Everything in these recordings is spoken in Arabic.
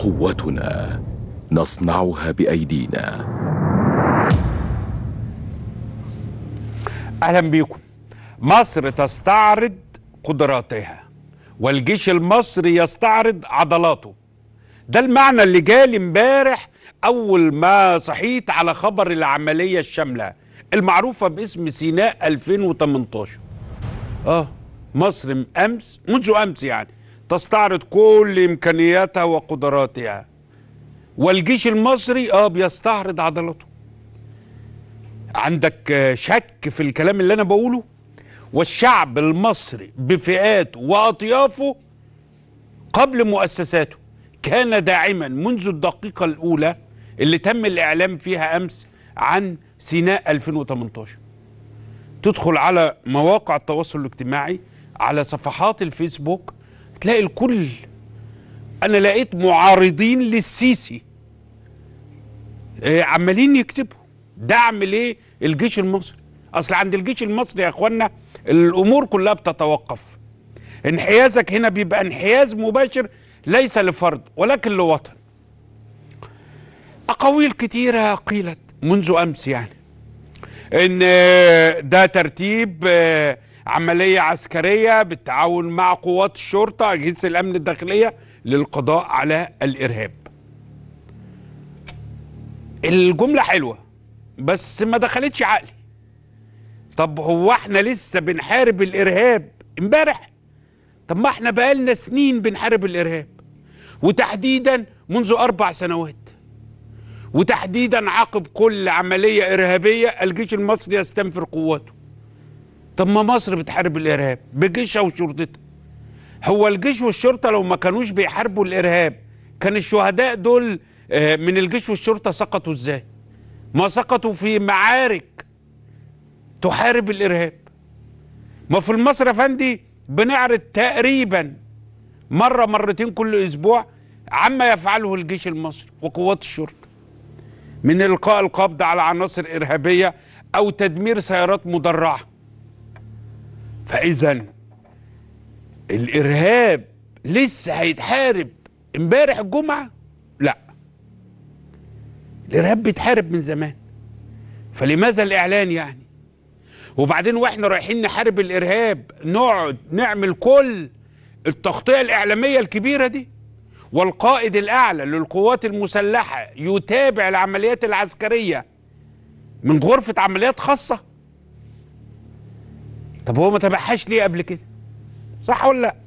قوتنا نصنعها بأيدينا. أهلا بيكم. مصر تستعرض قدراتها والجيش المصري يستعرض عضلاته. ده المعنى اللي جالي امبارح أول ما صحيت على خبر العملية الشاملة المعروفة باسم سيناء 2018. مصر منذ أمس يعني تستعرض كل إمكانياتها وقدراتها، والجيش المصري بيستعرض عضلاته. عندك شك في الكلام اللي أنا بقوله؟ والشعب المصري بفئاته وأطيافه قبل مؤسساته كان داعما منذ الدقيقة الأولى اللي تم الإعلام فيها أمس عن سيناء 2018. تدخل على مواقع التواصل الاجتماعي، على صفحات الفيسبوك، تلاقي الكل. أنا لقيت معارضين للسيسي عمالين يكتبوا دعم ليه الجيش المصري. أصل عند الجيش المصري يا أخوانا الأمور كلها بتتوقف. انحيازك هنا بيبقى انحياز مباشر ليس لفرد ولكن لوطن. أقاويل كتيرة قيلت منذ أمس يعني إن ده ترتيب عملية عسكرية بالتعاون مع قوات الشرطة أجهزة الأمن الداخلية للقضاء على الإرهاب. الجملة حلوة بس ما دخلتش عقلي. طب هو احنا لسه بنحارب الإرهاب امبارح؟ طب ما احنا بقالنا سنين بنحارب الإرهاب، وتحديدا منذ 4 سنوات، وتحديدا عقب كل عملية إرهابية الجيش المصري يستنفر قواته. طب ما مصر بتحارب الإرهاب بجيشها وشرطتها. هو الجيش والشرطة لو ما كانوش بيحاربوا الإرهاب كان الشهداء دول من الجيش والشرطة سقطوا ازاي؟ ما سقطوا في معارك تحارب الإرهاب. ما في مصر يا فندي بنعرض تقريبا مرة مرتين كل أسبوع عما يفعله الجيش المصري وقوات الشرطة من إلقاء القبض على عناصر إرهابية أو تدمير سيارات مدرعة. فإذا الإرهاب لسه هيتحارب امبارح الجمعة؟ لا، الإرهاب بيتحارب من زمان، فلماذا الإعلان يعني؟ وبعدين واحنا رايحين نحارب الإرهاب نقعد نعمل كل التغطية الإعلامية الكبيرة دي، والقائد الأعلى للقوات المسلحة يتابع العمليات العسكرية من غرفة عمليات خاصة؟ طب هو ما تابعهاش ليه قبل كده؟ صح ولا لا؟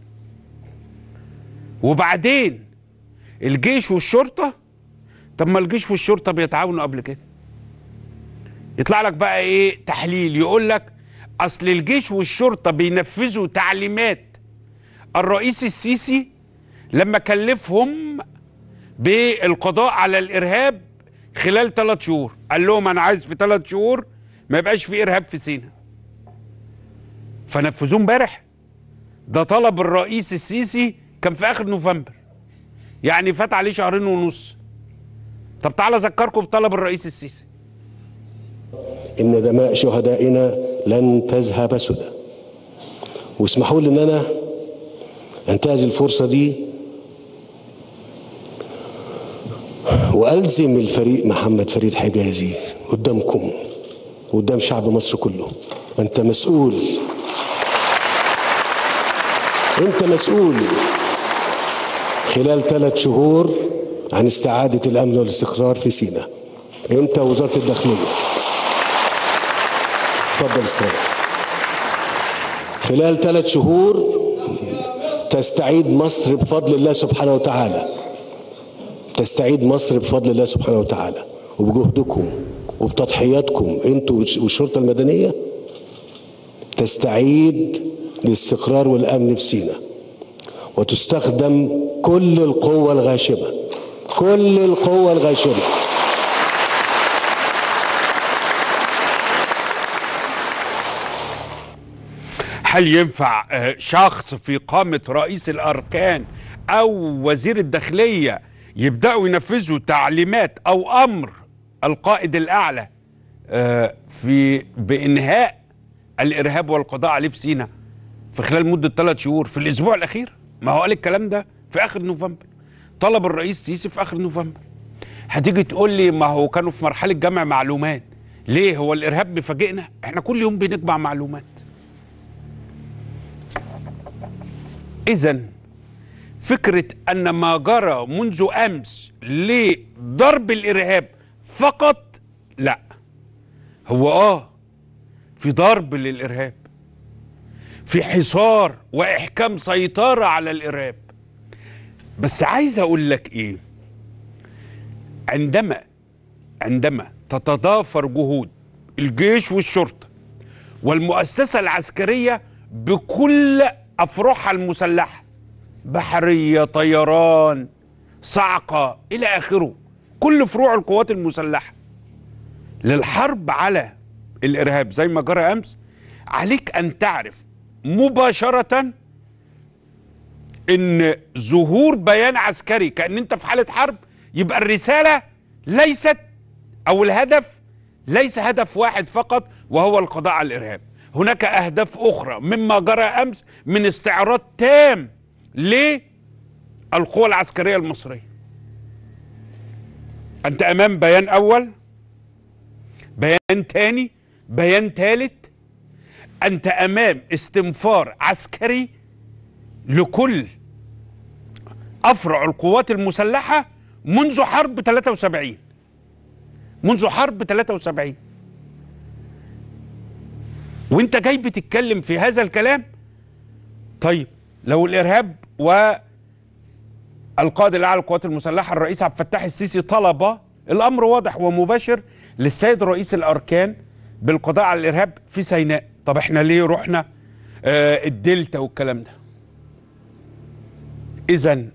وبعدين الجيش والشرطة، طب ما الجيش والشرطة بيتعاونوا قبل كده. يطلع لك بقى ايه تحليل يقول لك اصل الجيش والشرطة بينفذوا تعليمات الرئيس السيسي لما كلفهم بالقضاء على الإرهاب خلال 3 شهور. قال لهم أنا عايز في 3 شهور ما يبقاش في إرهاب في سيناء، فنفذوه امبارح. ده طلب الرئيس السيسي كان في آخر نوفمبر، يعني فات عليه 2.5 شهر. طب تعالى أذكركم بطلب الرئيس السيسي: إن دماء شهدائنا لن تذهب سدى. واسمحوا لي إن أنا أنتهز الفرصة دي وألزم الفريق محمد فريد حجازي قدامكم وقدام شعب مصر كله. أنت مسؤول، أنت مسؤول خلال 3 شهور عن استعادة الأمن والاستقرار في سيناء. أنت وزارة الداخلية. اتفضل استريح. خلال 3 شهور تستعيد مصر بفضل الله سبحانه وتعالى. تستعيد مصر بفضل الله سبحانه وتعالى وبجهدكم وبتضحياتكم انتوا والشرطة المدنية. تستعيد الاستقرار والأمن في سيناء وتستخدم كل القوة الغاشمة، كل القوة الغاشمة. هل ينفع شخص في قامة رئيس الأركان أو وزير الداخلية يبدأوا ينفذوا تعليمات أو أمر القائد الأعلى بإنهاء الإرهاب والقضاء عليه في سيناء في خلال مدة 3 شهور في الأسبوع الأخير؟ ما هو قال الكلام ده في آخر نوفمبر. وطلب الرئيس السيسي في اخر نوفمبر. هتيجي تقول لي ما هو كانوا في مرحله جمع معلومات. ليه؟ هو الارهاب بيفاجئنا؟ احنا كل يوم بنجمع معلومات. اذا فكره ان ما جرى منذ امس لضرب الارهاب فقط، لا، هو في ضرب للارهاب، في حصار واحكام سيطره على الارهاب. بس عايز اقول لك ايه، عندما تتضافر جهود الجيش والشرطه والمؤسسه العسكريه بكل افرعها المسلحه، بحريه، طيران، صاعقه الى اخره، كل فروع القوات المسلحه، للحرب على الارهاب زي ما جرى امس، عليك ان تعرف مباشره ان ظهور بيان عسكري كأن انت في حالة حرب، يبقى الرسالة ليست او الهدف ليس هدف واحد فقط وهو القضاء على الارهاب. هناك اهداف اخرى مما جرى امس من استعراض تام للقوى العسكرية المصرية. انت امام بيان اول، بيان تاني، بيان تالت، انت امام استنفار عسكري لكل أفرع القوات المسلحة منذ حرب 73، منذ حرب 73، وانت جاي بتتكلم في هذا الكلام. طيب لو الإرهاب والقائد الأعلى للقوات المسلحة الرئيس عبد الفتاح السيسي طلب، الأمر واضح ومباشر للسيد رئيس الأركان بالقضاء على الإرهاب في سيناء، طب احنا ليه رحنا الدلتا والكلام ده؟ إذن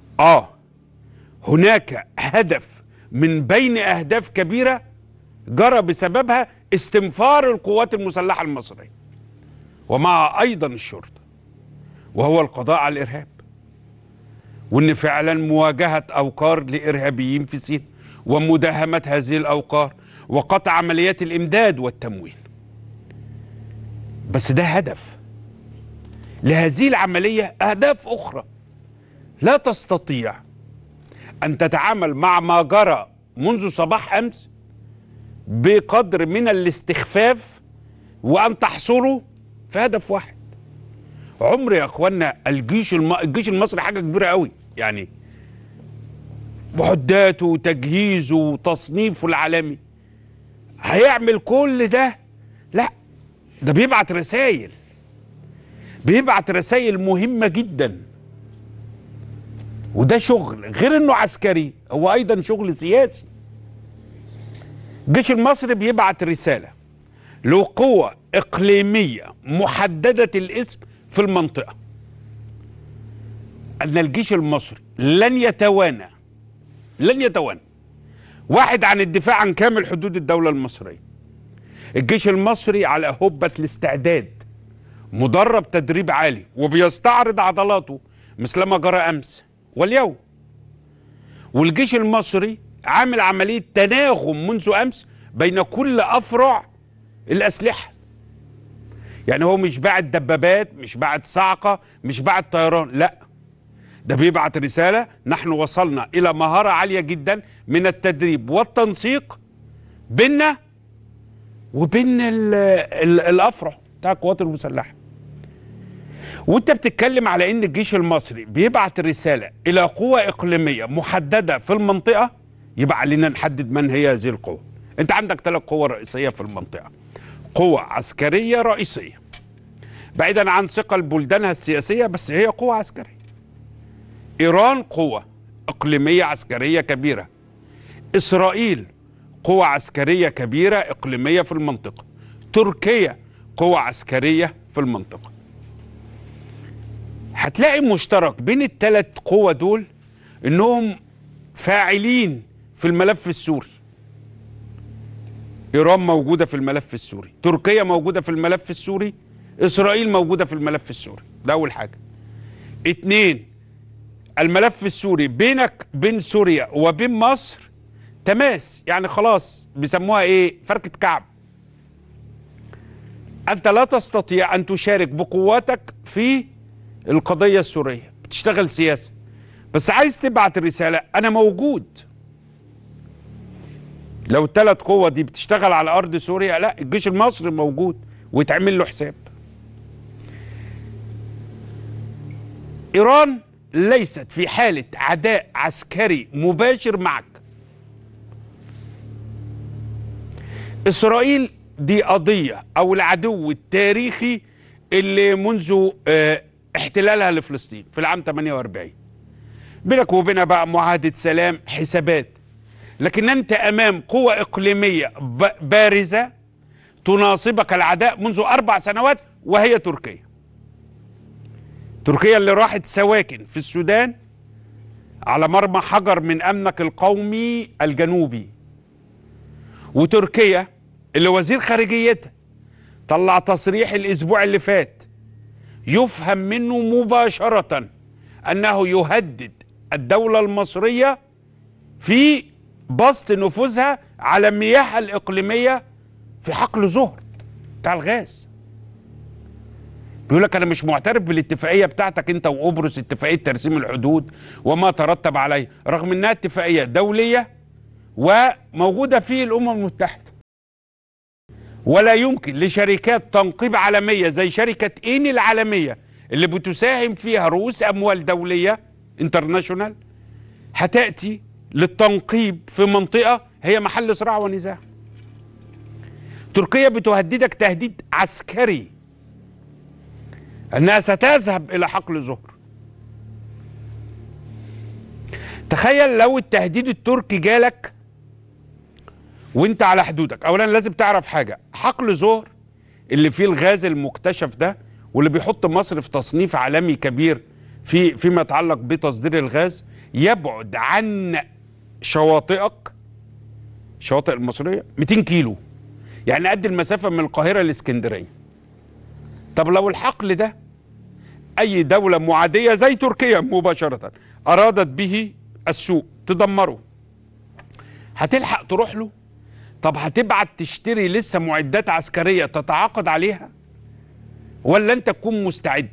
هناك هدف من بين أهداف كبيرة جرى بسببها استنفار القوات المسلحة المصرية ومع أيضا الشرطة، وهو القضاء على الإرهاب، وإن فعلا مواجهة أوقار لإرهابيين في سيناء ومداهمة هذه الأوقار وقطع عمليات الإمداد والتموين. بس ده هدف. لهذه العملية أهداف أخرى لا تستطيع أن تتعامل مع ما جرى منذ صباح أمس بقدر من الاستخفاف وأن تحصره في هدف واحد. عمر يا أخوانا الجيش المصري حاجة كبيرة قوي، يعني معداته وتجهيزه وتصنيفه العالمي هيعمل كل ده؟ لا، ده بيبعت رسائل، بيبعت رسائل مهمة جدا، وده شغل غير انه عسكري، هو ايضا شغل سياسي. الجيش المصري بيبعت رسالة لقوة اقليمية محددة الاسم في المنطقة ان الجيش المصري لن يتوانى واحد عن الدفاع عن كامل حدود الدولة المصرية. الجيش المصري على هبة الاستعداد، مدرب تدريب عالي وبيستعرض عضلاته مثلما جرى امس واليوم. والجيش المصري عامل عملية تناغم منذ أمس بين كل أفرع الأسلحة. يعني هو مش باعت دبابات، مش باعت صاعقة، مش باعت طيران، لا، ده بيبعت رسالة: نحن وصلنا إلى مهارة عالية جدا من التدريب والتنسيق بيننا وبين الأفرع بتاع القوات المسلحة. وانت بتتكلم على ان الجيش المصري بيبعت رسالة الى قوة اقليمية محددة في المنطقة، يبقى علينا نحدد من هي هذه القوة. انت عندك 3 قوى رئيسية في المنطقة: قوة عسكرية رئيسية بعيدا عن ثقل بلدانها السياسية، بس هي قوة عسكرية. ايران قوة اقليمية عسكرية كبيرة. اسرائيل قوة عسكرية كبيرة اقليمية في المنطقة. تركيا قوة عسكرية في المنطقة. هتلاقي مشترك بين ال3 قوى دول انهم فاعلين في الملف السوري. ايران موجودة في الملف السوري، تركيا موجودة في الملف السوري، اسرائيل موجودة في الملف السوري. ده اول حاجة. 2، الملف السوري بينك بين سوريا وبين مصر تماس، يعني خلاص بيسموها ايه، فركة كعب. انت لا تستطيع ان تشارك بقواتك في القضية السورية، بتشتغل سياسة، بس عايز تبعت رسالة أنا موجود. لو الثلاث قوة دي بتشتغل على أرض سوريا، لا، الجيش المصري موجود ويتعمل له حساب. إيران ليست في حالة عداء عسكري مباشر معك. إسرائيل دي قضية أو العدو التاريخي اللي منذ احتلالها لفلسطين في العام 48 بينك وبينها بقى معاهدة سلام، حسابات. لكن أنت أمام قوة إقليمية بارزة تناصبك العداء منذ 4 سنوات، وهي تركيا. تركيا اللي راحت سواكن في السودان على مرمى حجر من أمنك القومي الجنوبي، وتركيا اللي وزير خارجيتها طلع تصريح الأسبوع اللي فات يفهم منه مباشرة أنه يهدد الدولة المصرية في بسط نفوذها على المياه الإقليمية في حقل زهر بتاع الغاز. بيقول لك أنا مش معترف بالاتفاقية بتاعتك أنت وقبرص، اتفاقية ترسيم الحدود وما ترتب عليه، رغم أنها اتفاقية دولية وموجودة في الأمم المتحدة. ولا يمكن لشركات تنقيب عالمية زي شركة إين العالمية اللي بتساهم فيها رؤوس أموال دولية انترناشونال هتأتي للتنقيب في منطقة هي محل صراع ونزاع. تركيا بتهددك تهديد عسكري أنها ستذهب إلى حقل زهر. تخيل لو التهديد التركي جالك وانت على حدودك. اولا لازم تعرف حاجة، حقل زهر اللي فيه الغاز المكتشف ده واللي بيحط مصر في تصنيف عالمي كبير فيما يتعلق بتصدير الغاز، يبعد عن شواطئك، الشواطئ المصرية 200 كيلو، يعني قد المسافة من القاهرة لاسكندرية. طب لو الحقل ده اي دولة معادية زي تركيا مباشرة ارادت به السوء تدمره، هتلحق تروح له؟ طب هتبعت تشتري لسه معدات عسكرية تتعاقد عليها، ولا انت تكون مستعد؟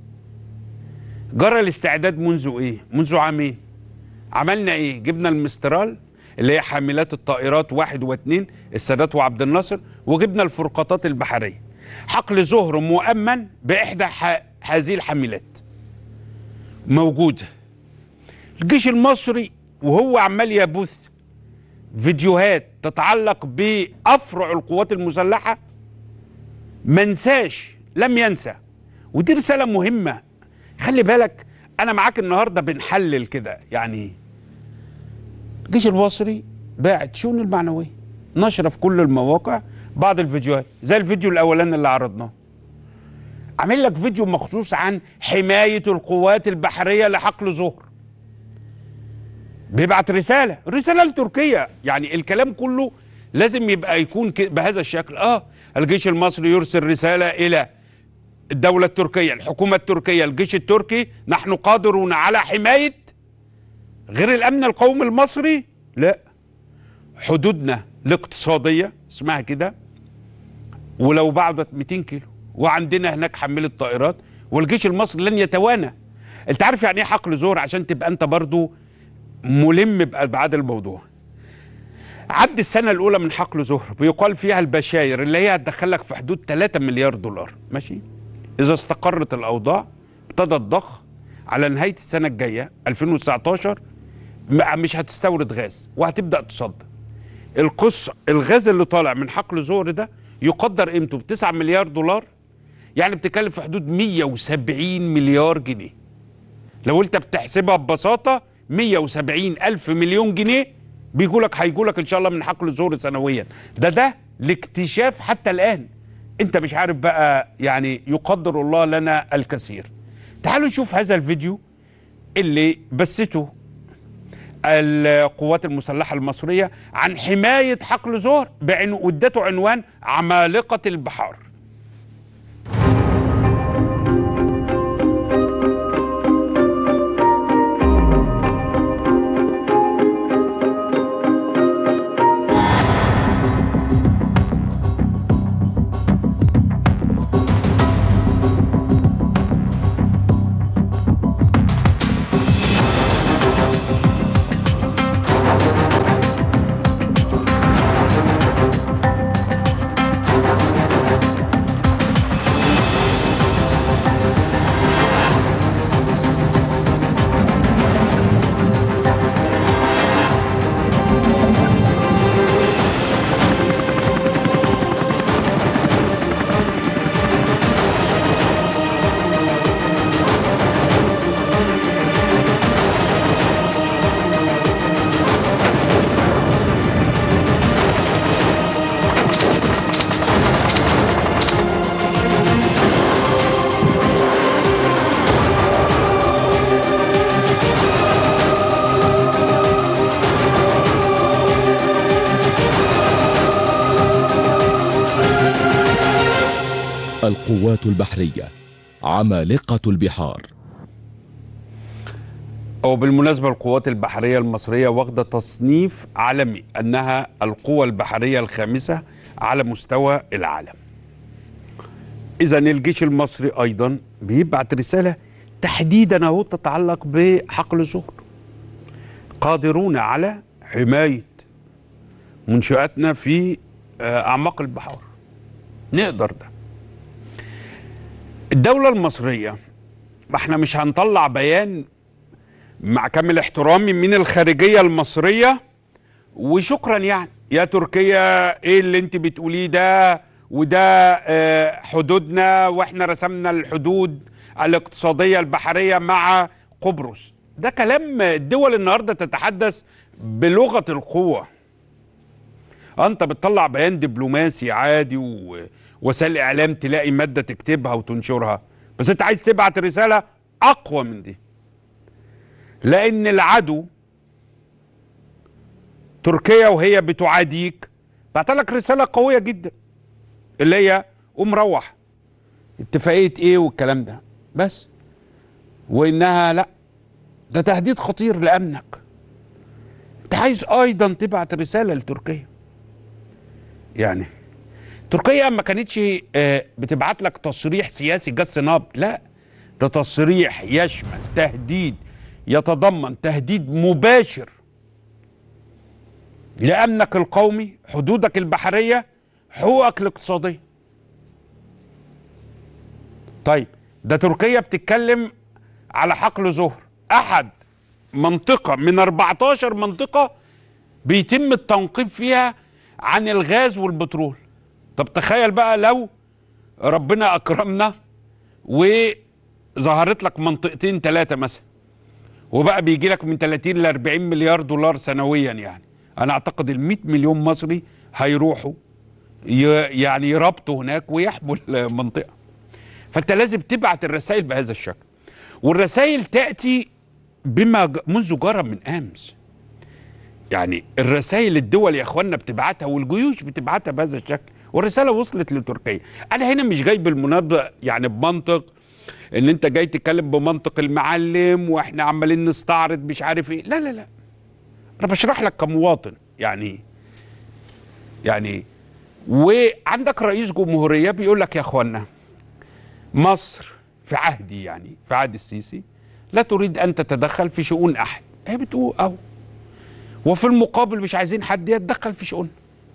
جرى الاستعداد منذ ايه؟ منذ عامين. عملنا ايه؟ جبنا المسترال اللي هي حاملات الطائرات 1 و2 السادات وعبد الناصر، وجبنا الفرقاطات البحرية. حقل زهر مؤمن بإحدى هذه الحاملات موجودة. الجيش المصري وهو عمال يبث فيديوهات تتعلق بأفرع القوات المسلحة منساش، لم ينسى. ودي رسالة مهمة، خلي بالك. أنا معاك النهاردة بنحلل كده، يعني الجيش المصري باعت شؤون المعنوية، نشر في كل المواقع بعض الفيديوهات زي الفيديو الأولاني اللي عرضناه. عامل لك فيديو مخصوص عن حماية القوات البحرية لحقل زهر، بيبعت رسالة لتركيا. يعني الكلام كله لازم يبقى يكون بهذا الشكل. الجيش المصري يرسل رسالة إلى الدولة التركية، الحكومة التركية، الجيش التركي، نحن قادرون على حماية غير الأمن القومي المصري، لا، حدودنا الاقتصادية اسمها كده، ولو بعدت 200 كيلو، وعندنا هناك حملة طائرات، والجيش المصري لن يتوانى. انت عارف يعني ايه حقل زهر؟ عشان تبقى انت برضو ملم بأبعاد الموضوع. عد السنة الأولى من حقل زهر بيقال فيها البشاير اللي هي هتدخلك في حدود 3 مليار دولار، ماشي؟ إذا استقرت الأوضاع ابتدى الضخ على نهاية السنة الجاية 2019 مش هتستورد غاز وهتبدأ تصدر. القصة الغاز اللي طالع من حقل زهر ده يقدر قيمته ب9 مليار دولار، يعني بتتكلم في حدود 170 مليار جنيه. لو انت بتحسبها ببساطة 170 ألف مليون جنيه هيجولك إن شاء الله من حقل زهر سنويا. ده الاكتشاف حتى الآن. أنت مش عارف بقى، يعني يقدر الله لنا الكثير. تعالوا نشوف هذا الفيديو اللي بثته القوات المسلحة المصرية عن حماية حقل زهر وادته عنوان عمالقة البحار. القوات البحرية عمالقة البحار. وبالمناسبة القوات البحرية المصرية واخدة تصنيف عالمي أنها القوة البحرية الخامسة على مستوى العالم. إذن الجيش المصري أيضا بيبعت رسالة تحديدا أهو تتعلق بحقل زهر. قادرون على حماية منشآتنا في أعماق البحار، نقدر ده. الدولة المصرية، ما احنا مش هنطلع بيان مع كامل احترامي من الخارجية المصرية وشكرا يعني يا تركيا ايه اللي انت بتقوليه ده، وده حدودنا واحنا رسمنا الحدود الاقتصادية البحرية مع قبرص. ده كلام الدول النهاردة تتحدث بلغة القوة. انت بتطلع بيان دبلوماسي عادي ووسائل اعلام تلاقي مادة تكتبها وتنشرها، بس انت عايز تبعت رسالة اقوى من دي، لان العدو تركيا وهي بتعاديك بعت لك رسالة قوية جدا اللي هي قوم روح، اتفاقية ايه والكلام ده، بس وانها لا، ده تهديد خطير لامنك. انت عايز ايضا تبعت رسالة لتركيا. يعني تركيا ما كانتش بتبعت لك تصريح سياسي جس نبض، لا، ده تصريح يشمل تهديد، يتضمن تهديد مباشر لأمنك القومي، حدودك البحرية، حقوقك الاقتصادية. طيب ده تركيا بتتكلم على حقل زهر، أحد منطقة من 14 منطقة بيتم التنقيب فيها عن الغاز والبترول. طب تخيل بقى لو ربنا أكرمنا وظهرت لك منطقتين 3 مثلا، وبقى بيجي لك من 30 ل 40 مليار دولار سنويا. يعني أنا أعتقد ال 100 مليون مصري هيروحوا يعني يربطوا هناك ويحموا المنطقة. فأنت لازم تبعت الرسائل بهذا الشكل، والرسائل تأتي بما منذ جرى من أمس. يعني الرسائل الدول يا اخوانا بتبعتها والجيوش بتبعتها بهذا الشكل، والرساله وصلت لتركيا. انا هنا مش جاي بالمناسبه يعني بمنطق ان انت جاي تتكلم بمنطق المعلم واحنا عمالين نستعرض مش عارف ايه، لا لا لا، انا بشرح لك كمواطن. يعني وعندك رئيس جمهوريه بيقول لك يا اخوانا مصر في عهدي، يعني في عهد السيسي، لا تريد ان تتدخل في شؤون احد. هي بتقول اهو، وفي المقابل مش عايزين حد يتدخل في شؤوننا.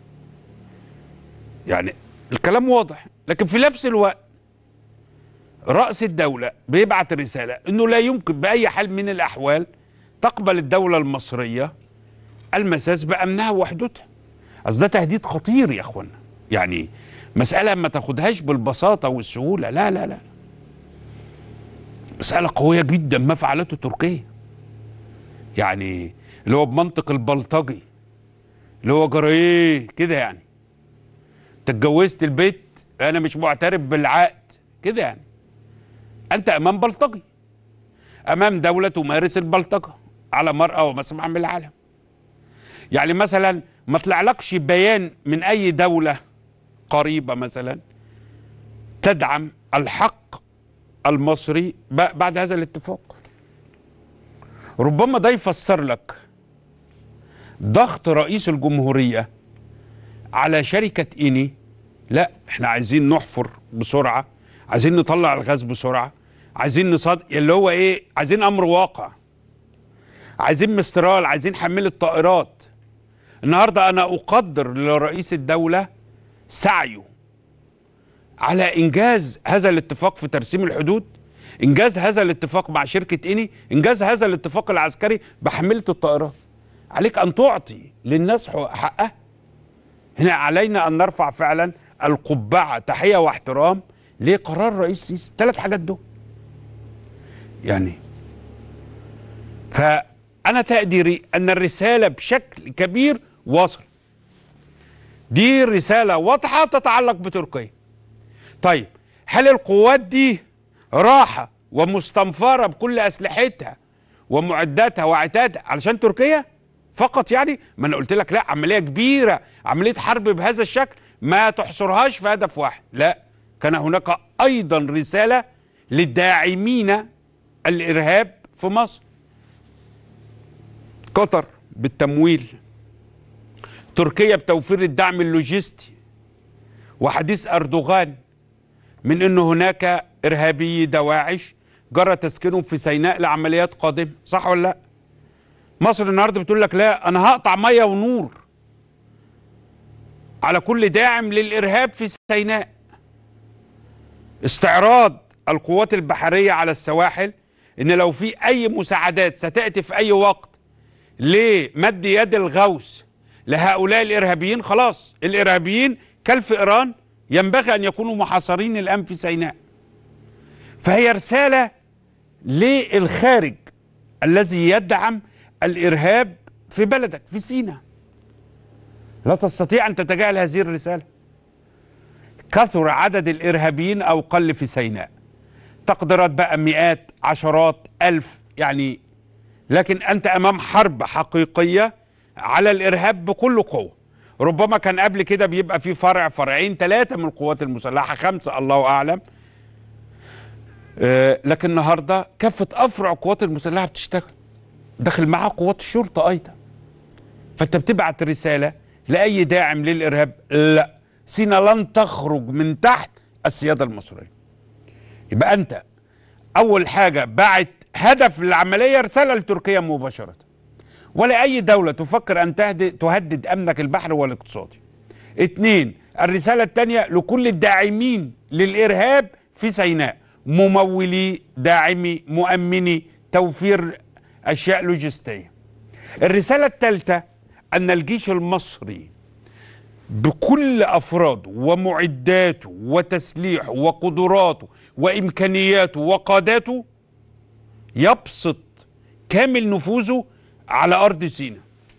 يعني الكلام واضح، لكن في نفس الوقت رأس الدولة بيبعت رسالة انه لا يمكن بأي حال من الأحوال تقبل الدولة المصرية المساس بأمنها وحدودها. أصل ده تهديد خطير يا اخوانا، يعني مسألة ما تاخدهاش بالبساطة والسهولة، لا لا لا، مسألة قوية جدا ما فعلته تركيا. يعني اللي هو بمنطق البلطجي، اللي هو جرى ايه كده، يعني انت اتجوزت البيت انا مش معترف بالعقد كده، يعني انت امام بلطجي، امام دولة تمارس البلطجة على مرأى ومسمع من العالم. يعني مثلا ما طلعلكش بيان من اي دولة قريبة مثلا تدعم الحق المصري بعد هذا الاتفاق. ربما ده يفسر لك ضغط رئيس الجمهورية على شركة إيني، لا احنا عايزين نحفر بسرعة، عايزين نطلع الغاز بسرعة، عايزين نصادق اللي هو ايه، عايزين امر واقع، عايزين مسترال، عايزين حملة طائرات. النهاردة انا اقدر لرئيس الدولة سعيه على انجاز هذا الاتفاق في ترسيم الحدود، انجاز هذا الاتفاق مع شركة إيني، انجاز هذا الاتفاق العسكري بحملة الطائرات. عليك ان تعطي للناس حقها. هنا علينا ان نرفع فعلا القبعة تحية واحترام لقرار رئيس السيسي. 3 حاجات دول يعني. فانا تقديري ان الرسالة بشكل كبير وصل، دي رسالة واضحة تتعلق بتركيا. طيب هل القوات دي راحة ومستنفرة بكل أسلحتها ومعداتها وعتادها علشان تركيا فقط؟ يعني ما أنا قلت لك لا، عملية كبيرة، عملية حرب بهذا الشكل ما تحصرهاش في هدف واحد، لا، كان هناك أيضا رسالة للداعمين الإرهاب في مصر. قطر بالتمويل، تركيا بتوفير الدعم اللوجستي، وحديث أردوغان من أن هناك إرهابي دواعش جرى تسكينهم في سيناء لعمليات قادمة. صح ولا لا؟ مصر النهارده بتقول لك لا، أنا هقطع مية ونور على كل داعم للإرهاب في سيناء. استعراض القوات البحرية على السواحل إن لو في أي مساعدات ستأتي في أي وقت لمد يد الغوث لهؤلاء الإرهابيين، خلاص الإرهابيين كالفئران ينبغي أن يكونوا محاصرين الآن في سيناء. فهي رسالة للخارج الذي يدعم الإرهاب في بلدك في سيناء. لا تستطيع أن تتجاهل هذه الرسالة. كثر عدد الإرهابيين أو قل في سيناء، تقديرات بقى مئات عشرات ألف يعني، لكن أنت أمام حرب حقيقية على الإرهاب بكل قوة. ربما كان قبل كده بيبقى في فرع فرعين ثلاثة من القوات المسلحة، 5 الله أعلم، لكن النهاردة كافة أفرع القوات المسلحة بتشتغل، داخل معها قوات الشرطة أيضا. فأنت بتبعت رسالة لأي داعم للإرهاب، لا، سيناء لن تخرج من تحت السيادة المصرية. يبقى أنت أول حاجة بعت هدف العملية رسالة لتركيا مباشرة، ولا أي دولة تفكر أن تهدد أمنك البحري والاقتصادي. 2، الرسالة الثانية لكل الداعمين للإرهاب في سيناء، ممولي، داعمي، مؤمني، توفير أشياء لوجستية. الرسالة الثالثة أن الجيش المصري بكل أفراده ومعداته وتسليحه وقدراته وإمكانياته وقاداته يبسط كامل نفوذه على أرض سيناء،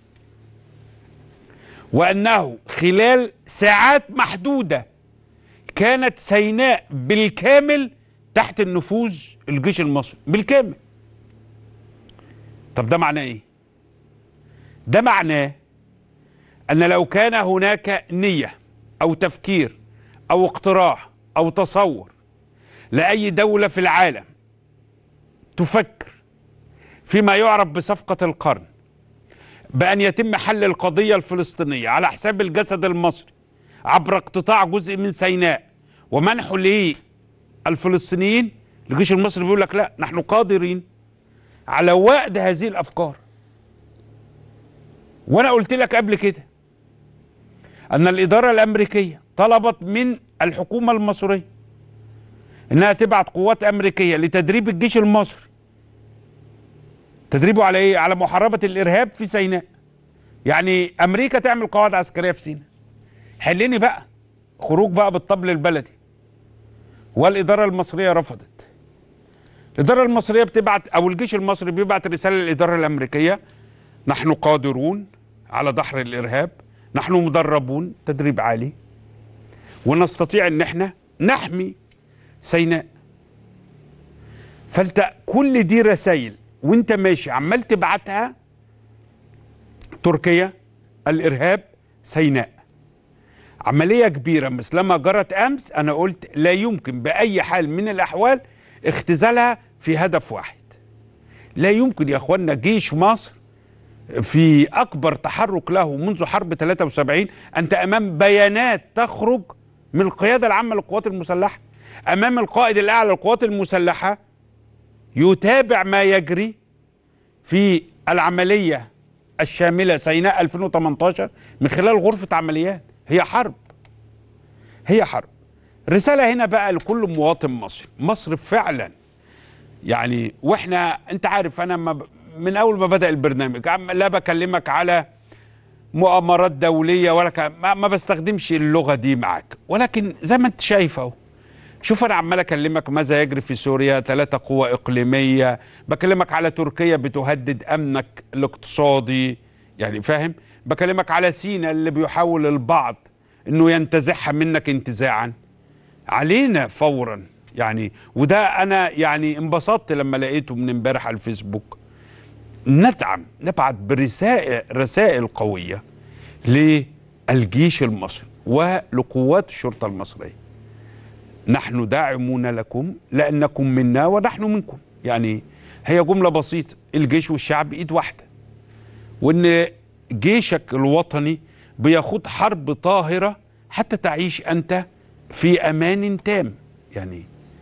وأنه خلال ساعات محدودة كانت سيناء بالكامل تحت النفوذ الجيش المصري بالكامل. طب ده معناه إيه؟ ده معناه أن لو كان هناك نية أو تفكير أو اقتراح أو تصور لأي دولة في العالم تفكر فيما يعرف بصفقة القرن بأن يتم حل القضية الفلسطينية على حساب الجسد المصري عبر اقتطاع جزء من سيناء ومنحه للفلسطينيين، الجيش المصري بيقول لك لا، نحن قادرين على وأد هذه الأفكار. وأنا قلت لك قبل كده أن الإدارة الأمريكية طلبت من الحكومة المصرية إنها تبعت قوات أمريكية لتدريب الجيش المصري. تدريبه على إيه؟ على محاربة الإرهاب في سيناء. يعني أمريكا تعمل قواعد عسكرية في سيناء. حلني بقى، خروج بقى بالطبل البلدي. والإدارة المصرية رفضت. الإدارة المصرية بتبعت، أو الجيش المصري بيبعت رسالة للإدارة الأمريكية: نحن قادرون على دحر الإرهاب، نحن مدربون تدريب عالي، ونستطيع ان احنا نحمي سيناء. فانت كل دي رسائل وانت ماشي عمال تبعتها. تركيا، الإرهاب، سيناء، عملية كبيرة مثلما جرت أمس. أنا قلت لا يمكن بأي حال من الأحوال اختزالها في هدف واحد. لا يمكن يا أخوانا جيش مصر في أكبر تحرك له منذ حرب 73، أنت أمام بيانات تخرج من القيادة العامة للقوات المسلحة، أمام القائد الأعلى للقوات المسلحة، يتابع ما يجري في العملية الشاملة سيناء 2018 من خلال غرفة عمليات. هي حرب، هي حرب. رسالة هنا بقى لكل مواطن مصري. مصر فعلا يعني، واحنا انت عارف انا من اول ما بدأ البرنامج لا بكلمك على مؤامرات دولية ولا ما بستخدمش اللغة دي معاك، ولكن زي ما انت شايف اهو. شوف انا عمال اكلمك ماذا يجري في سوريا، 3 قوى اقليمية، بكلمك على تركيا بتهدد امنك الاقتصادي، يعني فاهم، بكلمك على سيناء اللي بيحاول البعض انه ينتزعها منك انتزاعا علينا فورا يعني. وده انا يعني انبسطت لما لقيته من امبارح على الفيسبوك. نبعت برسائل قوية للجيش المصري ولقوات الشرطة المصرية. نحن داعمون لكم لأنكم منا ونحن منكم. يعني هي جملة بسيطة، الجيش والشعب إيد واحدة، وإن جيشك الوطني بيخوض حرب طاهرة حتى تعيش أنت في أمان تام. يعني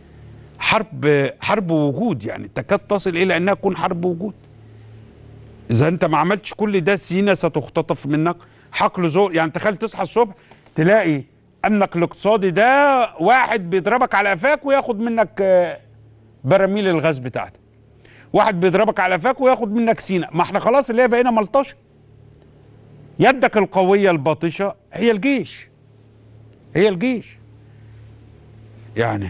حرب وجود، يعني تكاد تصل إلى أنها تكون حرب وجود. إذا أنت ما عملتش كل ده سينا ستختطف منك حقل زور. يعني تخيل تصحى الصبح تلاقي أمنك الاقتصادي ده واحد بيضربك على قفاك وياخد منك براميل الغاز بتاعتك، واحد بيضربك على قفاك وياخد منك سينا. ما احنا خلاص اللي هي بقينا ملطشه. يدك القوية الباطشة هي الجيش، هي الجيش. يعني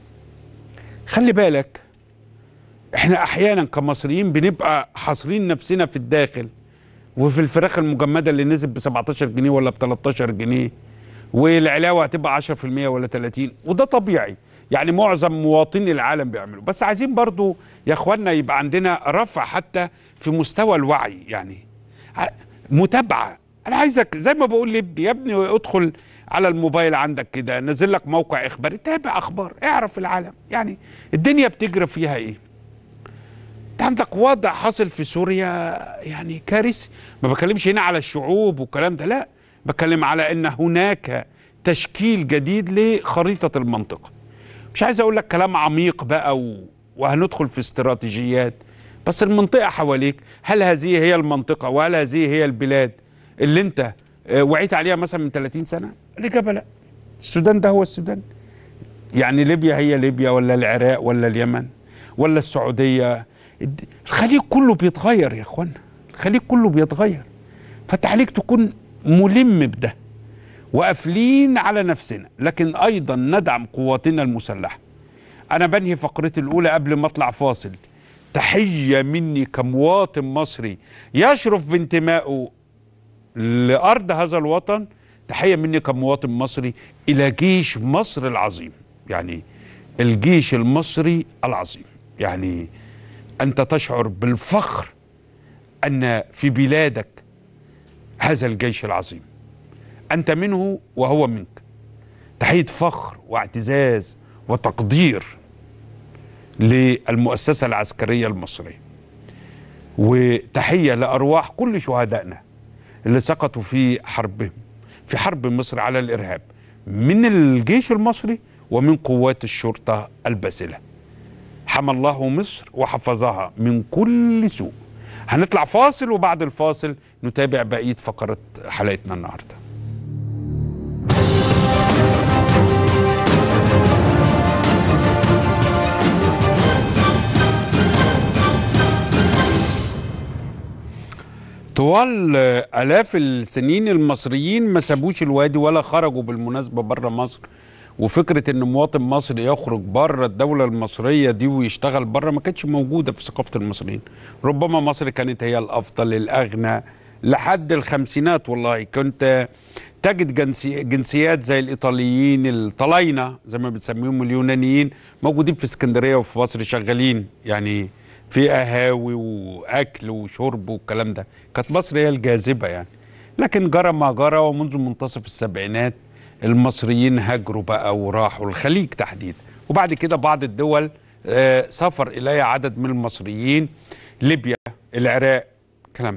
خلي بالك، احنا احيانا كمصريين بنبقى حاصرين نفسنا في الداخل وفي الفراخ المجمدة اللي نزل ب 17 جنيه ولا ب 13 جنيه، والعلاوة هتبقى 10% ولا 30، وده طبيعي. يعني معظم مواطني العالم بيعملوا. بس عايزين برضو يا اخوانا يبقى عندنا رفع حتى في مستوى الوعي، يعني متابعة. انا عايزك زي ما بقول لابني، يا ابني ادخل على الموبايل عندك كده، نزل لك موقع اخباري، تابع اخبار، اعرف العالم يعني الدنيا بتجري فيها ايه. انت عندك وضع حاصل في سوريا يعني كارثي. ما بكلمش هنا على الشعوب والكلام ده، لا، بتكلم على ان هناك تشكيل جديد لخريطة المنطقة. مش عايز اقول لك كلام عميق بقى وهندخل في استراتيجيات، بس المنطقة حواليك، هل هذه هي المنطقة وهل هذه هي البلاد اللي انت وعيت عليها مثلا من 30 سنة؟ الإجابة لا. السودان ده هو السودان. يعني ليبيا هي ليبيا ولا العراق ولا اليمن ولا السعودية؟ الخليج كله بيتغير يا اخوانا، الخليج كله بيتغير. فانت عليك تكون ملم بده وقافلين على نفسنا، لكن ايضا ندعم قواتنا المسلحة. انا بنهي فقرتي الاولى قبل ما اطلع فاصل. تحية مني كمواطن مصري يشرف بانتمائه لأرض هذا الوطن، تحية مني كمواطن مصري إلى جيش مصر العظيم. يعني الجيش المصري العظيم، يعني أنت تشعر بالفخر أن في بلادك هذا الجيش العظيم، أنت منه وهو منك. تحية فخر واعتزاز وتقدير للمؤسسة العسكرية المصرية، وتحية لأرواح كل شهدائنا اللي سقطوا في حربهم، في حرب مصر على الإرهاب، من الجيش المصري ومن قوات الشرطة الباسلة. حمى الله مصر وحفظها من كل سوء. هنطلع فاصل، وبعد الفاصل نتابع بقية فقرة حلقتنا النهاردة. طوال آلاف السنين المصريين ما سابوش الوادي ولا خرجوا بالمناسبة بره مصر. وفكرة ان مواطن مصري يخرج بره الدولة المصرية دي ويشتغل بره ما كانتش موجودة في ثقافة المصريين. ربما مصر كانت هي الأفضل الأغنى لحد الخمسينات. والله كنت تجد جنسيات زي الإيطاليين، الطلاينة زي ما بتسميهم، اليونانيين، موجودين في اسكندرية وفي مصر شغالين، يعني في قهاوي واكل وشرب والكلام ده. كانت مصر هي الجاذبه يعني. لكن جرى ما جرى، ومنذ منتصف السبعينات المصريين هاجروا بقى وراحوا الخليج تحديدا، وبعد كده بعض الدول سافر اليها عدد من المصريين، ليبيا، العراق، كلام.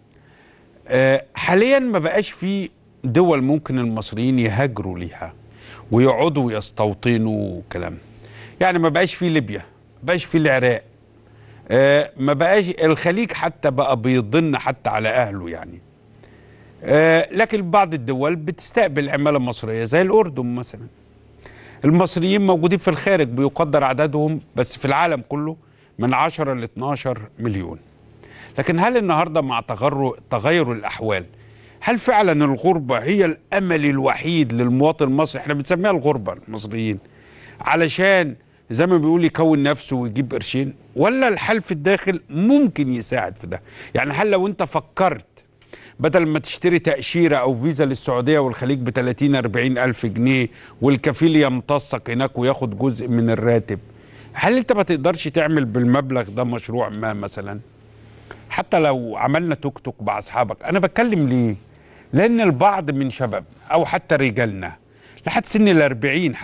حاليا ما بقاش في دول ممكن المصريين يهاجروا ليها ويقعدوا يستوطنوا كلام. يعني ما بقاش في ليبيا، ما بقاش في العراق، ما بقاش الخليج حتى بقى بيضن حتى على أهله يعني. لكن بعض الدول بتستقبل عمالة مصرية زي الأردن مثلا. المصريين موجودين في الخارج بيقدر عددهم بس في العالم كله من 10 ل 12 مليون. لكن هل النهاردة مع تغير الأحوال، هل فعلا الغربة هي الأمل الوحيد للمواطن المصري؟ احنا بنسميها الغربة المصريين علشان زي ما بيقول يكون نفسه ويجيب قرشين، ولا الحال في الداخل ممكن يساعد في ده؟ يعني هل لو انت فكرت بدل ما تشتري تأشيرة او فيزا للسعودية والخليج ب 30-40 ألف جنيه والكفيل يمتصك هناك وياخد جزء من الراتب، هل انت ما تقدرش تعمل بالمبلغ ده مشروع ما مثلا؟ حتى لو عملنا توك توك مع اصحابك. انا بتكلم ليه؟ لان البعض من شباب او حتى رجالنا لحد سن ال40 حتى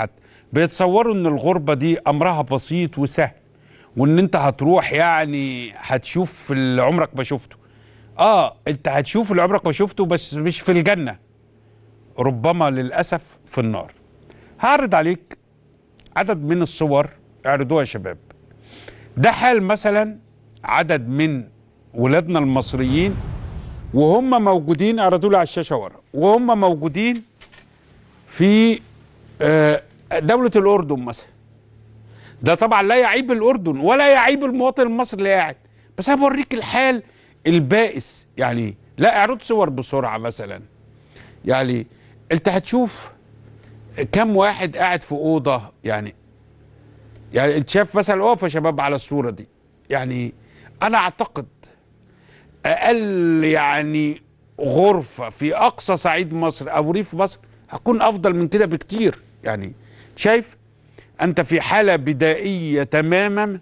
بيتصوروا ان الغربة دي امرها بسيط وسهل، وان انت هتروح يعني هتشوف اللي عمرك ما شفته. انت هتشوف اللي عمرك ما شفته بس مش في الجنة، ربما للأسف في النار. هعرض عليك عدد من الصور، اعرضوها يا شباب. ده حال مثلا عدد من ولادنا المصريين وهم موجودين، اعرضوا لي على الشاشة ورا، وهم موجودين في دولة الأردن مثلا. ده طبعا لا يعيب الأردن ولا يعيب المواطن المصري اللي قاعد، بس انا بوريك الحال البائس. يعني لا، اعرض صور بسرعة مثلا. يعني انت هتشوف كم واحد قاعد في أوضة. يعني انت شايف مثلا، اقف يا شباب على الصورة دي. يعني انا اعتقد اقل يعني غرفة في اقصى صعيد مصر او ريف مصر هتكون افضل من كده بكتير. يعني شايف انت في حالة بدائية تماما.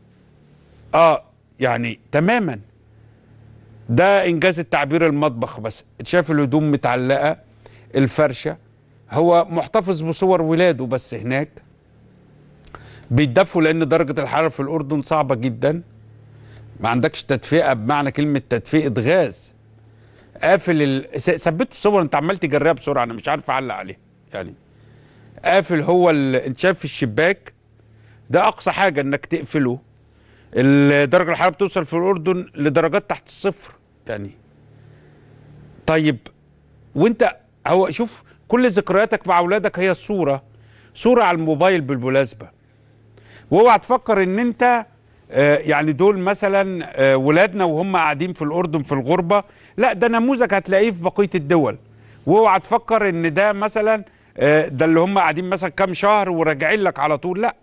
يعني تماما. ده انجاز التعبير المطبخ بس. شايف الهدوم متعلقة، الفرشة. هو محتفظ بصور ولاده بس هناك بيتدفوا، لان درجة الحرارة في الاردن صعبة جدا. ما عندكش تدفئة بمعنى كلمة تدفئة غاز. قافل ثبتوا الصور، انت عمال تجريها بسرعة، انا مش عارف اعلق عليها. يعني قافل هو انت شايف في الشباك ده اقصى حاجة انك تقفله. درجة الحرارة بتوصل في الاردن لدرجات تحت الصفر. يعني طيب، وانت هو شوف كل ذكرياتك مع اولادك هي صورة على الموبايل بالمناسبة. واوعى تفكر ان انت يعني دول مثلا ولادنا وهم قاعدين في الاردن في الغربة. لا، ده نموذج هتلاقيه في بقية الدول. واوعى تفكر ان ده مثلا ده اللي هم قاعدين مثلا كام شهر وراجعين لك على طول. لا،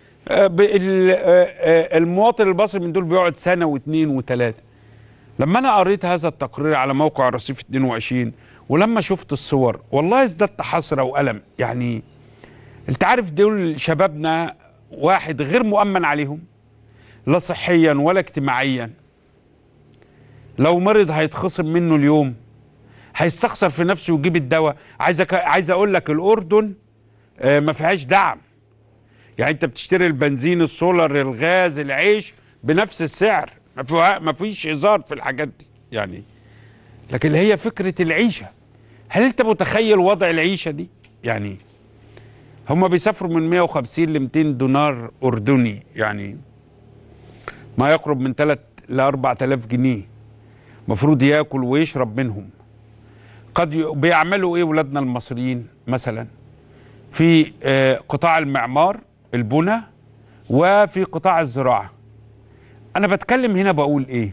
المواطن المصري من دول بيقعد سنة واثنين وثلاثة. لما انا قريت هذا التقرير على موقع رصيف 22 ولما شفت الصور والله ازددت حسرة وألم. يعني انت عارف دول شبابنا واحد غير مؤمن عليهم لا صحيا ولا اجتماعيا. لو مرض هيتخصم منه اليوم، هيستخسر في نفسه ويجيب الدواء. عايز اقول لك الاردن ما فيهاش دعم. يعني انت بتشتري البنزين، السولر، الغاز، العيش بنفس السعر. ما فيش هزار في الحاجات دي. يعني لكن هي فكرة العيشة. هل انت متخيل وضع العيشة دي؟ يعني هم بيسافروا من 150 ل 200 دينار أردني، يعني ما يقرب من 3 ل 4000 جنيه. مفروض ياكل ويشرب منهم. بيعملوا ايه ولادنا المصريين مثلا في قطاع المعمار، البنى، وفي قطاع الزراعة. انا بتكلم هنا بقول ايه؟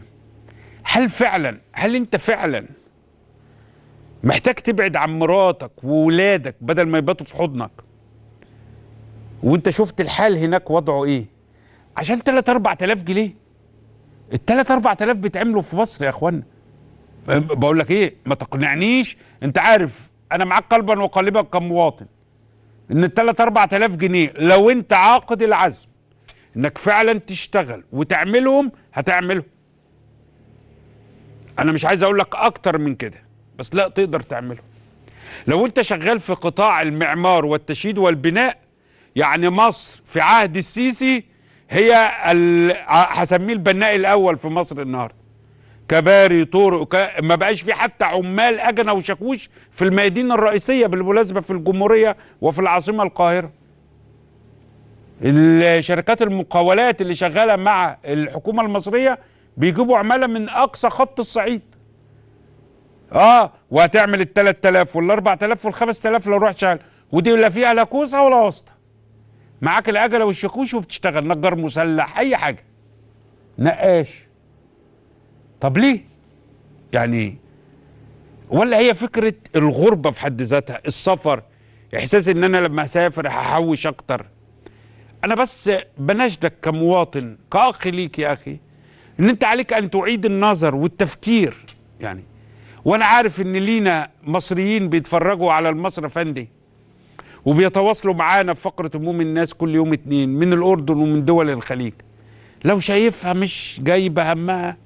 هل انت فعلا محتاج تبعد عن مراتك وولادك بدل ما يباتوا في حضنك؟ وانت شفت الحال هناك وضعه ايه؟ عشان 3-4000 جنيه. ال 3-4000 بيتعملوا في مصر يا اخوانا. بقول لك ايه، ما تقنعنيش. انت عارف انا معاك قلبا وقالبا كمواطن ان ال 3-4000 جنيه لو انت عاقد العزم انك فعلا تشتغل وتعملهم هتعملهم. انا مش عايز اقول لك اكتر من كده، بس لا تقدر تعملهم. لو انت شغال في قطاع المعمار والتشييد والبناء، يعني مصر في عهد السيسي هي هسميه البناء الاول في مصر النهارده. كباري، طرق، ما بقاش في حتى عمال اجنه وشاكوش في الميادين الرئيسيه بالمناسبه في الجمهوريه وفي العاصمه القاهره. الشركات المقاولات اللي شغاله مع الحكومه المصريه بيجيبوا عماله من اقصى خط الصعيد. وهتعمل ال 3000 وال 4000 وال 5000 لو رحت شغال، ودي لا فيها لا كوسه ولا واسطه. معاك العجله والشاكوش وبتشتغل نجار مسلح، اي حاجه، نقاش. طب ليه؟ يعني ولا هي فكره الغربه في حد ذاتها، السفر، احساس ان انا لما اسافر هحوش اكتر. انا بس بناشدك كمواطن، كاخ ليك يا اخي، ان انت عليك ان تعيد النظر والتفكير. يعني وانا عارف ان لينا مصريين بيتفرجوا على المصري افندي وبيتواصلوا معانا في فقره هموم الناس كل يوم 2 من الاردن ومن دول الخليج. لو شايفها مش جايبه همها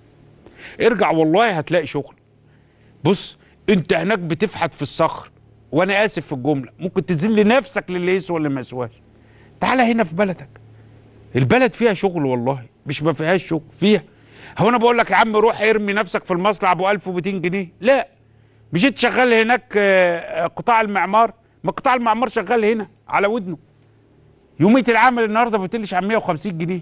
ارجع والله هتلاقي شغل. بص، انت هناك بتفحت في الصخر وانا اسف في الجمله، ممكن تذل نفسك للي يسوى واللي ما يسواش. تعالى هنا في بلدك، البلد فيها شغل والله، مش ما فيهاش شغل، فيها. هو انا بقول لك يا عم روح ارمي نفسك في المصنع ابو 1200 جنيه، لا. مش انت شغال هناك قطاع المعمار؟ ما قطاع المعمار شغال هنا على ودنه. يوميه العامل النهارده ما بتقلش عن 150 جنيه.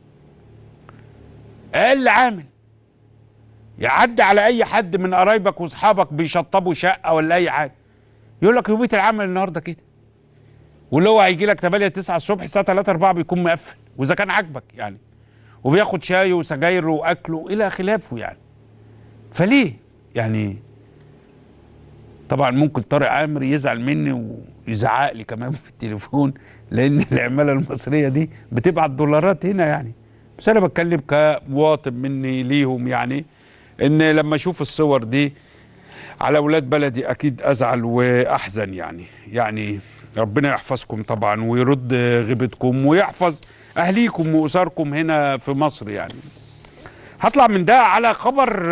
اقل عامل يعدي على اي حد من قرايبك واصحابك بيشطبوا شقه ولا اي حاجه، يقول لك يوميه العامل النهارده كده. واللي هو هيجي لك 8 9 الصبح، الساعه 3 4 بيكون مقفل، واذا كان عاجبك يعني، وبياخد شاي وسجاير واكله الى خلافه يعني. فليه يعني؟ طبعا ممكن طارق عامر يزعل مني ويزعق لي كمان في التليفون، لان العماله المصريه دي بتبعت دولارات هنا يعني. بس انا بتكلم كمواطن مني ليهم يعني، ان لما اشوف الصور دي على اولاد بلدي اكيد ازعل واحزن يعني ربنا يحفظكم طبعا ويرد غيبتكم ويحفظ اهليكم واسركم هنا في مصر يعني. هطلع من ده على خبر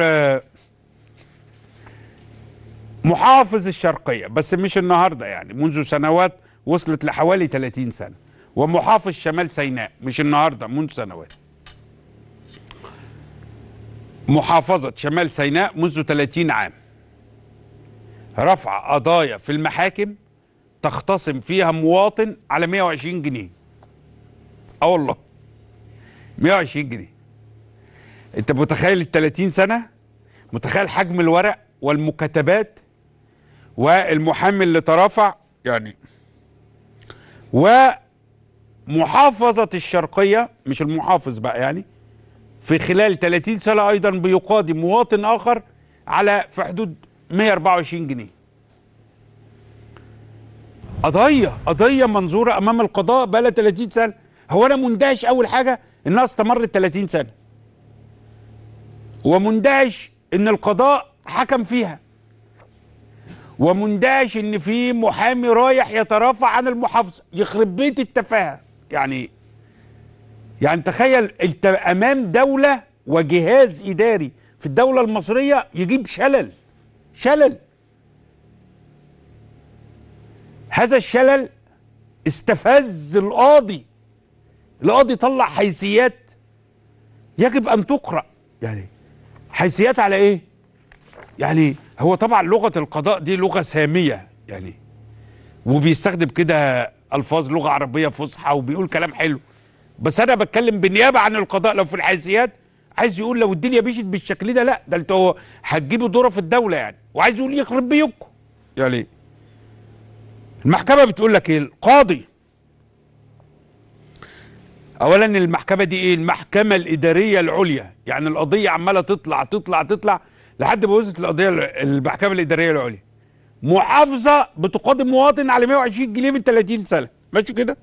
محافظ الشرقية، بس مش النهارده يعني، منذ سنوات وصلت لحوالي 30 سنة، ومحافظ شمال سيناء مش النهارده، منذ سنوات. محافظة شمال سيناء منذ 30 عام رفع قضايا في المحاكم تختصم فيها مواطن على 120 جنيه. والله 120 جنيه. انت متخيل ال 30 سنة؟ متخيل حجم الورق والمكاتبات والمحامي اللي ترافع يعني. ومحافظة الشرقية، مش المحافظ بقى يعني، في خلال 30 سنة أيضا بيقاضي مواطن آخر على في حدود 124 جنيه. قضية منظورة أمام القضاء بقى لها 30 سنة. هو أنا مندهش أول حاجة إنها استمرت 30 سنة، ومندهش إن القضاء حكم فيها، ومندهش إن في محامي رايح يترافع عن المحافظة. يخرب بيت التفاهة يعني تخيل انت امام دولة وجهاز اداري في الدولة المصرية يجيب شلل. هذا الشلل استفز القاضي طلع حيثيات يجب ان تقرأ. يعني حيثيات على ايه؟ يعني هو طبعا لغة القضاء دي لغة سامية يعني، وبيستخدم كده الفاظ لغة عربية فصحى وبيقول كلام حلو، بس انا بتكلم بالنيابه عن القضاء. لو في الحيثيات عايز يقول لو الدنيا مشيت بالشكل ده، لا ده انتوا هتجيبوا دوره في الدوله يعني، وعايز يقول يخرب بيوتكم يعني. المحكمه بتقول لك ايه؟ القاضي اولا المحكمه دي ايه؟ المحكمه الاداريه العليا، يعني القضيه عماله تطلع لحد ما وصلت القضيه المحكمه الاداريه العليا. محافظه بتقاضي مواطن على 120 جنيه من 30 سنه، ماشي كده؟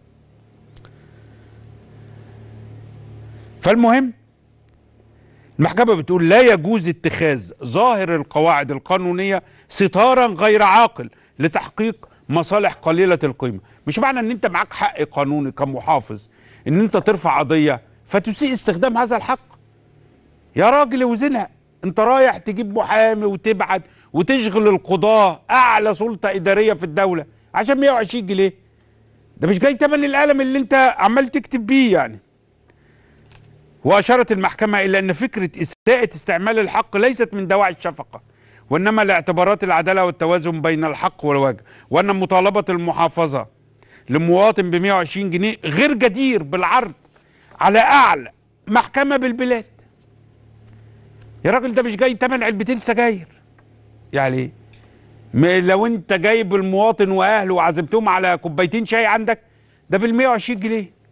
فالمهم المحكمة بتقول لا يجوز اتخاذ ظاهر القواعد القانونية ستارا غير عاقل لتحقيق مصالح قليلة القيمة. مش معنى ان انت معاك حق قانوني كمحافظ ان انت ترفع قضية فتسيء استخدام هذا الحق. يا راجل وزنها، انت رايح تجيب محامي وتبعت وتشغل القضاة اعلى سلطة ادارية في الدولة عشان 120 جنيه. ده مش جاي تمن القلم اللي انت عمال تكتب بيه يعني. وأشارت المحكمة إلى أن فكرة إساءة استعمال الحق ليست من دواعي الشفقة، وإنما لاعتبارات العدالة والتوازن بين الحق والواجب، وأن مطالبة المحافظة لمواطن ب 120 جنيه غير جدير بالعرض على أعلى محكمة بالبلاد. يا راجل ده مش جاي تمن علبتين سجاير يعني. لو أنت جايب المواطن وأهله وعزمتهم على كوبايتين شاي عندك، ده بال 120 جنيه.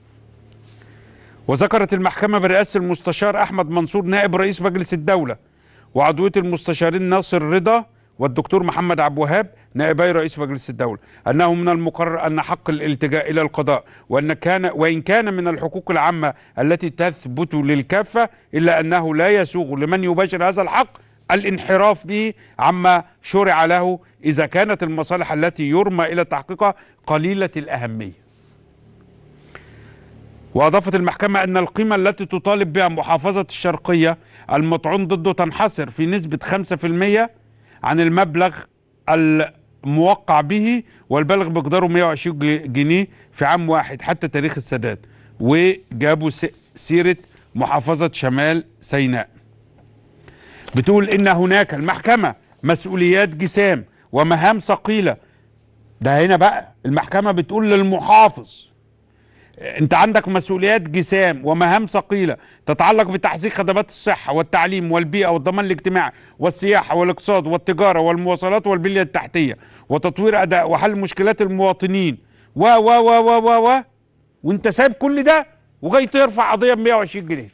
وذكرت المحكمة برئاسة المستشار أحمد منصور نائب رئيس مجلس الدولة، وعضوية المستشارين ناصر رضا والدكتور محمد عبد الوهاب نائبي رئيس مجلس الدولة، أنه من المقرر أن حق الالتجاء إلى القضاء وإن كان من الحقوق العامة التي تثبت للكافة، إلا أنه لا يسوغ لمن يباشر هذا الحق الانحراف به عما شرع له إذا كانت المصالح التي يرمى إلى تحقيقها قليلة الأهمية. وأضافت المحكمة أن القيمة التي تطالب بها محافظة الشرقية المطعون ضده تنحصر في نسبة 5% عن المبلغ موقع به والبالغ مقداره 120 جنيه في عام واحد حتى تاريخ السداد. وجابوا سيرة محافظة شمال سيناء. بتقول إن هناك المحكمة مسؤوليات جسام ومهام ثقيلة. ده هنا بقى المحكمة بتقول للمحافظ انت عندك مسؤوليات جسام ومهام ثقيلة تتعلق بتحقيق خدمات الصحة والتعليم والبيئة والضمان الاجتماعي والسياحة والاقتصاد والتجارة والمواصلات والبنية التحتية وتطوير أداء وحل مشكلات المواطنين و و و و و و وانت سايب كل ده وجاي ترفع قضية ب 120 جنيه.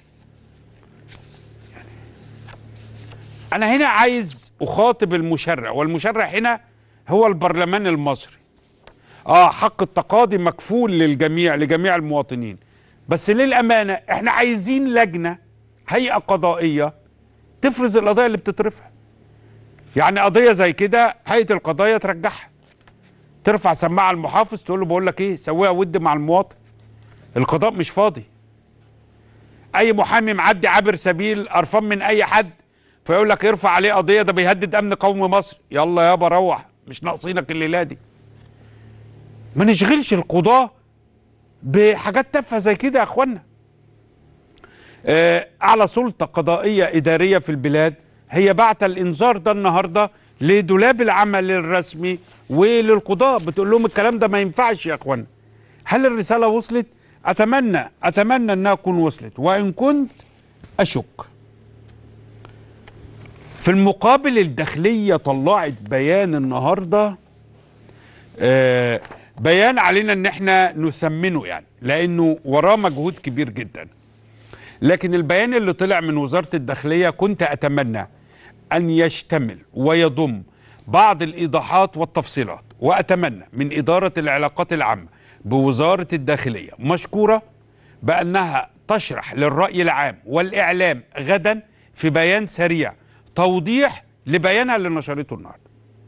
أنا هنا عايز أخاطب المشرع، والمشرع هنا هو البرلمان المصري. حق التقاضي مكفول للجميع، لجميع المواطنين، بس للأمانة احنا عايزين لجنة، هيئة قضائية تفرز القضايا اللي بتترفع. يعني قضية زي كده هيئة القضايا ترجعها، ترفع سماعة المحافظ تقول له بقول لك ايه، سويها ود مع المواطن. القضاء مش فاضي. اي محامي معدي عابر سبيل قرفان من اي حد فيقول لك ارفع عليه قضية، ده بيهدد امن قومي مصر. يلا يابا روح، مش ناقصينك الليلة دي. ما نشغلش القضاة بحاجات تافهة زي كده يا اخوانا. اعلى سلطة قضائية ادارية في البلاد هي بعت الانذار ده النهاردة لدولاب العمل الرسمي وللقضاة، بتقول لهم الكلام ده ما ينفعش يا اخوانا. هل الرسالة وصلت؟ اتمنى انها تكون وصلت، وان كنت اشك. في المقابل الداخلية طلعت بيان النهاردة، بيان علينا ان احنا نثمنه يعني، لانه وراه مجهود كبير جدا. لكن البيان اللي طلع من وزارة الداخلية كنت اتمنى ان يشتمل ويضم بعض الايضاحات والتفصيلات، واتمنى من ادارة العلاقات العامة بوزارة الداخلية مشكورة بانها تشرح للرأي العام والاعلام غدا في بيان سريع توضيح لبيانها اللي نشرته النهارده.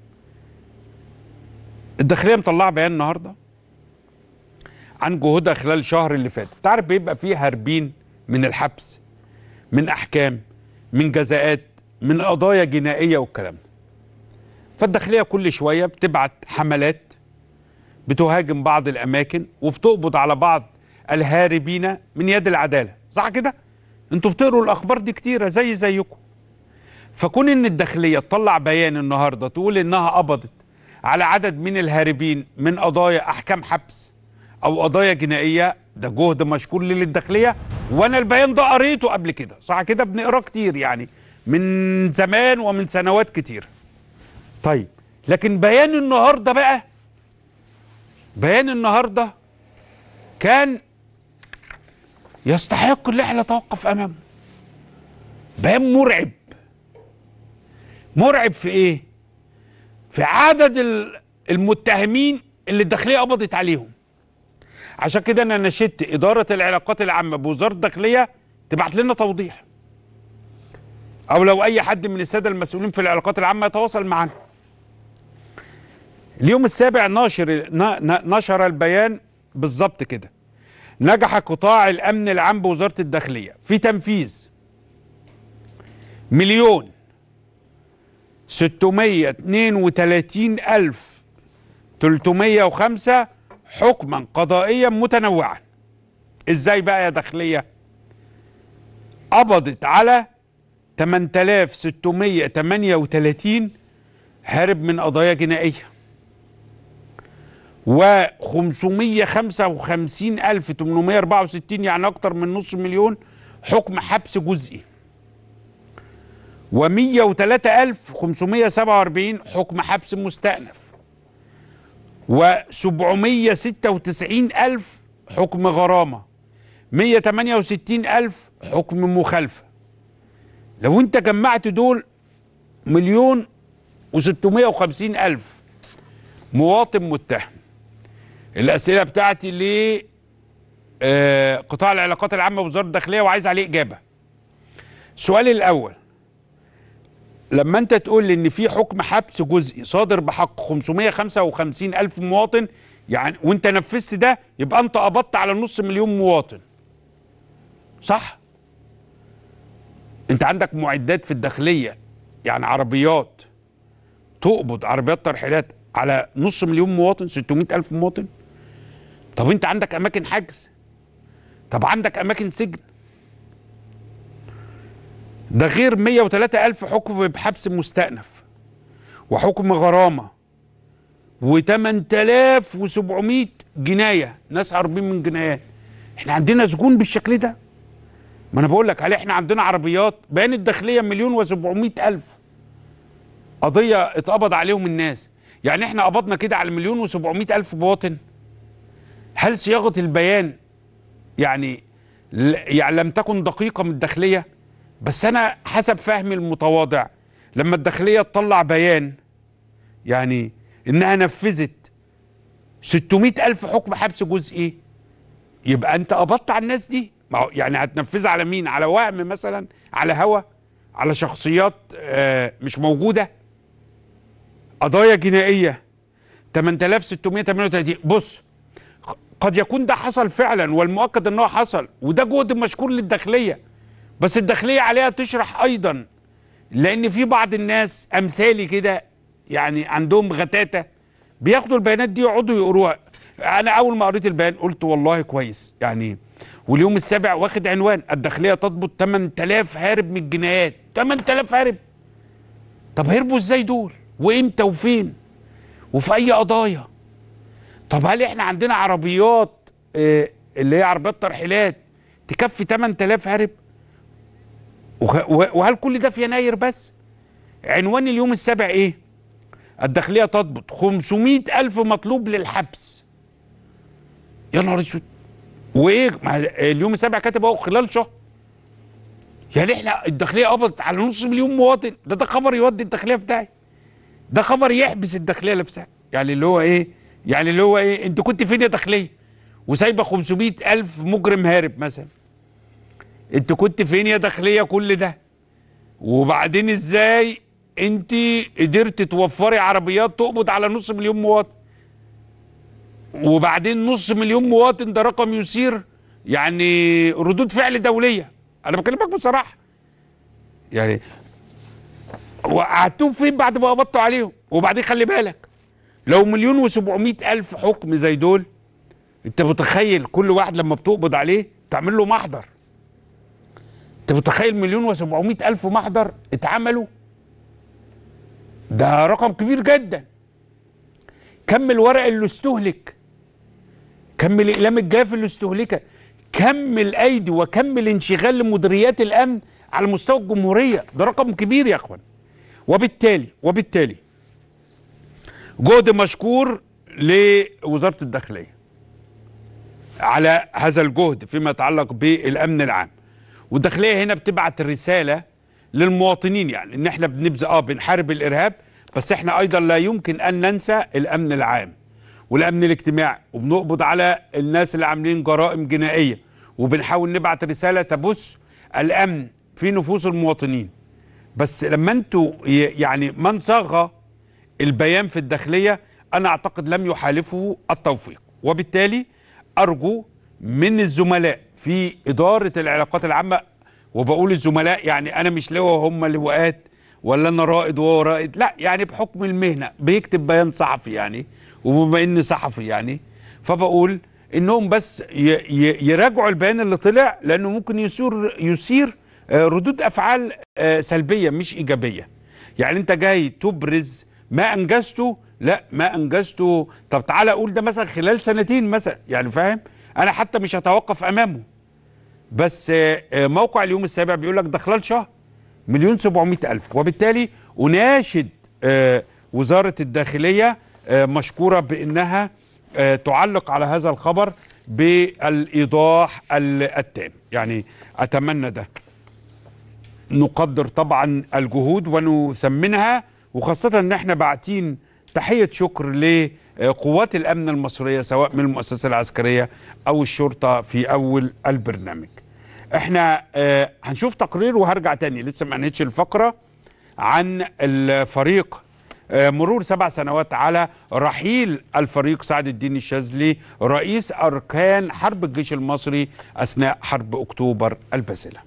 الداخلية مطلعه بيان النهارده عن جهودها خلال الشهر اللي فات. تعرف بيبقى فيه هاربين من الحبس، من احكام، من جزاءات، من قضايا جنائيه والكلام ده. فالداخليه كل شويه بتبعت حملات بتهاجم بعض الاماكن وبتقبض على بعض الهاربين من يد العداله، صح كده؟ انتوا بتقروا الاخبار دي كتيره زيكم. فكون ان الداخليه تطلع بيان النهارده تقول انها قبضت على عدد من الهاربين من قضايا احكام حبس او قضايا جنائيه، ده جهد مشكور للداخليه. وانا البيان ده قريته قبل كده، صح كده؟ بنقراه كتير يعني من زمان ومن سنوات كتير. طيب لكن بيان النهارده بقى، بيان النهارده كان يستحق ان احنا نتوقف امامه. بيان مرعب. مرعب في ايه؟ في عدد المتهمين اللي الداخليه قبضت عليهم. عشان كده انا نشدت اداره العلاقات العامه بوزاره الداخليه تبعت لنا توضيح، او لو اي حد من الساده المسؤولين في العلاقات العامه يتواصل معنا. اليوم السابع نشر البيان بالظبط كده: نجح قطاع الامن العام بوزاره الداخليه في تنفيذ 1,632,305 حكما قضائيا متنوعا. ازاي بقى يا داخلية؟ قبضت على 8,638 هارب من قضايا جنائية، و555,864 يعني اكتر من نص مليون حكم حبس جزئي، و103,547 حكم حبس مستأنف، و796,000 حكم غرامة، 168,000 حكم مخالفة. لو انت جمعت دول 1,650,000 مواطن متهم. الأسئلة بتاعتي لقطاع العلاقات العامة بوزارة الداخلية وعايز عليه إجابة. السؤال الأول: لما انت تقول لي ان في حكم حبس جزئي صادر بحق 555,000 مواطن، يعني وانت نفذت ده يبقى انت قبضت على نص مليون مواطن، صح؟ انت عندك معدات في الداخلية، يعني عربيات تقبض، عربيات ترحيلات على نص مليون مواطن، 600,000 مواطن. طب انت عندك اماكن حجز، طب عندك اماكن سجن، ده غير 103,000 حكم بحبس مستأنف وحكم غرامة و8700 جناية، ناس هاربين من جنايات. احنا عندنا سجون بالشكل ده؟ ما انا بقول لك عليه. احنا عندنا عربيات بيان الداخلية 1,700,000 قضية اتقبض عليهم الناس. يعني احنا قبضنا كده على 1,700,000 مواطن. هل صياغة البيان يعني لم تكن دقيقة من الداخلية؟ بس أنا حسب فهمي المتواضع، لما الداخلية تطلع بيان يعني إنها نفذت 600,000 حكم حبس جزئي، يبقى أنت قبضت على الناس دي. يعني هتنفذها على مين؟ على وهم مثلا؟ على هوى؟ على شخصيات مش موجودة؟ قضايا جنائية 8638. بص، قد يكون ده حصل فعلا، والمؤكد انه حصل، وده جهد مشكور للداخليه، بس الداخليه عليها تشرح ايضا، لان في بعض الناس امثالي كده يعني عندهم غتاتة بياخدوا البيانات دي يقعدوا يقروها. انا اول ما قريت البيان قلت والله كويس يعني. واليوم السابع واخد عنوان الداخليه تضبط 8000 هارب من الجنايات. 8000 هارب؟ طب هربوا ازاي دول؟ وامتى وفين؟ وفي اي قضايا؟ طب هل احنا عندنا عربيات اللي هي عربيات ترحيلات تكفي 8000 هارب؟ وهل كل ده في يناير بس؟ عنوان اليوم السابع ايه؟ الداخلية تضبط 500,000 مطلوب للحبس. يا نهار اسود. وايه؟ اليوم السابع كاتب اهو خلال شهر. يعني احنا الداخلية قبضت على نص مليون مواطن. ده خبر يودي الداخلية في داهية. ده خبر يحبس الداخلية نفسها. يعني اللي هو ايه؟ يعني اللي هو ايه؟ انت كنت فين يا داخلية وسايبه 500,000 مجرم هارب مثلا؟ انت كنت فين يا داخلية كل ده؟ وبعدين ازاي انت قدرت توفري عربيات تقبض على نص مليون مواطن؟ وبعدين نص مليون مواطن ده رقم يثير يعني ردود فعل دولية. انا بكلمك بصراحة. يعني وقعدتوهم فين بعد ما قبضتوا عليهم؟ وبعدين خلي بالك، لو 1,700,000 حكم زي دول، انت متخيل كل واحد لما بتقبض عليه تعمل له محضر؟ انت متخيل 1,700,000 محضر اتعملوا؟ ده رقم كبير جدا. كم الورق اللي استهلك، كم الاقلام الجاف اللي استهلكت، كم الايدي وكم الانشغال لمديريات الامن على مستوى الجمهوريه. ده رقم كبير يا اخوان. وبالتالي جهد مشكور لوزاره الداخليه على هذا الجهد فيما يتعلق بالامن العام. والداخليه هنا بتبعت رساله للمواطنين، يعني ان احنا بنحارب الارهاب، بس احنا ايضا لا يمكن ان ننسى الامن العام والامن الاجتماعي، وبنقبض على الناس اللي عاملين جرائم جنائيه، وبنحاول نبعت رساله تبث الامن في نفوس المواطنين. بس لما انتوا يعني من صاغ البيان في الداخليه انا اعتقد لم يحالفه التوفيق. وبالتالي ارجو من الزملاء في اداره العلاقات العامه، وبقول الزملاء يعني انا مش لواء هم لواءات، ولا انا رائد وهو رائد، لا، يعني بحكم المهنه بيكتب بيان صحفي يعني، وبما اني صحفي يعني فبقول انهم بس يراجعوا البيان اللي طلع، لانه ممكن يثير ردود افعال سلبيه مش ايجابيه. يعني انت جاي تبرز ما انجزته، لا ما انجزته، طب تعالى اقول ده مثلا خلال سنتين مثلا، يعني فاهم؟ انا حتى مش هتوقف امامه. بس موقع اليوم السابع بيقول لك ده خلال شهر 1,700,000. وبالتالي اناشد وزاره الداخليه مشكوره بانها تعلق على هذا الخبر بالايضاح التام. يعني اتمنى ده. نقدر طبعا الجهود ونثمنها، وخاصه ان احنا باعتين تحيه شكر لقوات الامن المصريه سواء من المؤسسه العسكريه او الشرطه في اول البرنامج. احنا هنشوف تقرير وهرجع تاني، لسه ما انهيتش الفقره، عن الفريق مرور 7 سنوات على رحيل الفريق سعد الدين الشاذلي رئيس اركان حرب الجيش المصري اثناء حرب اكتوبر الباسله.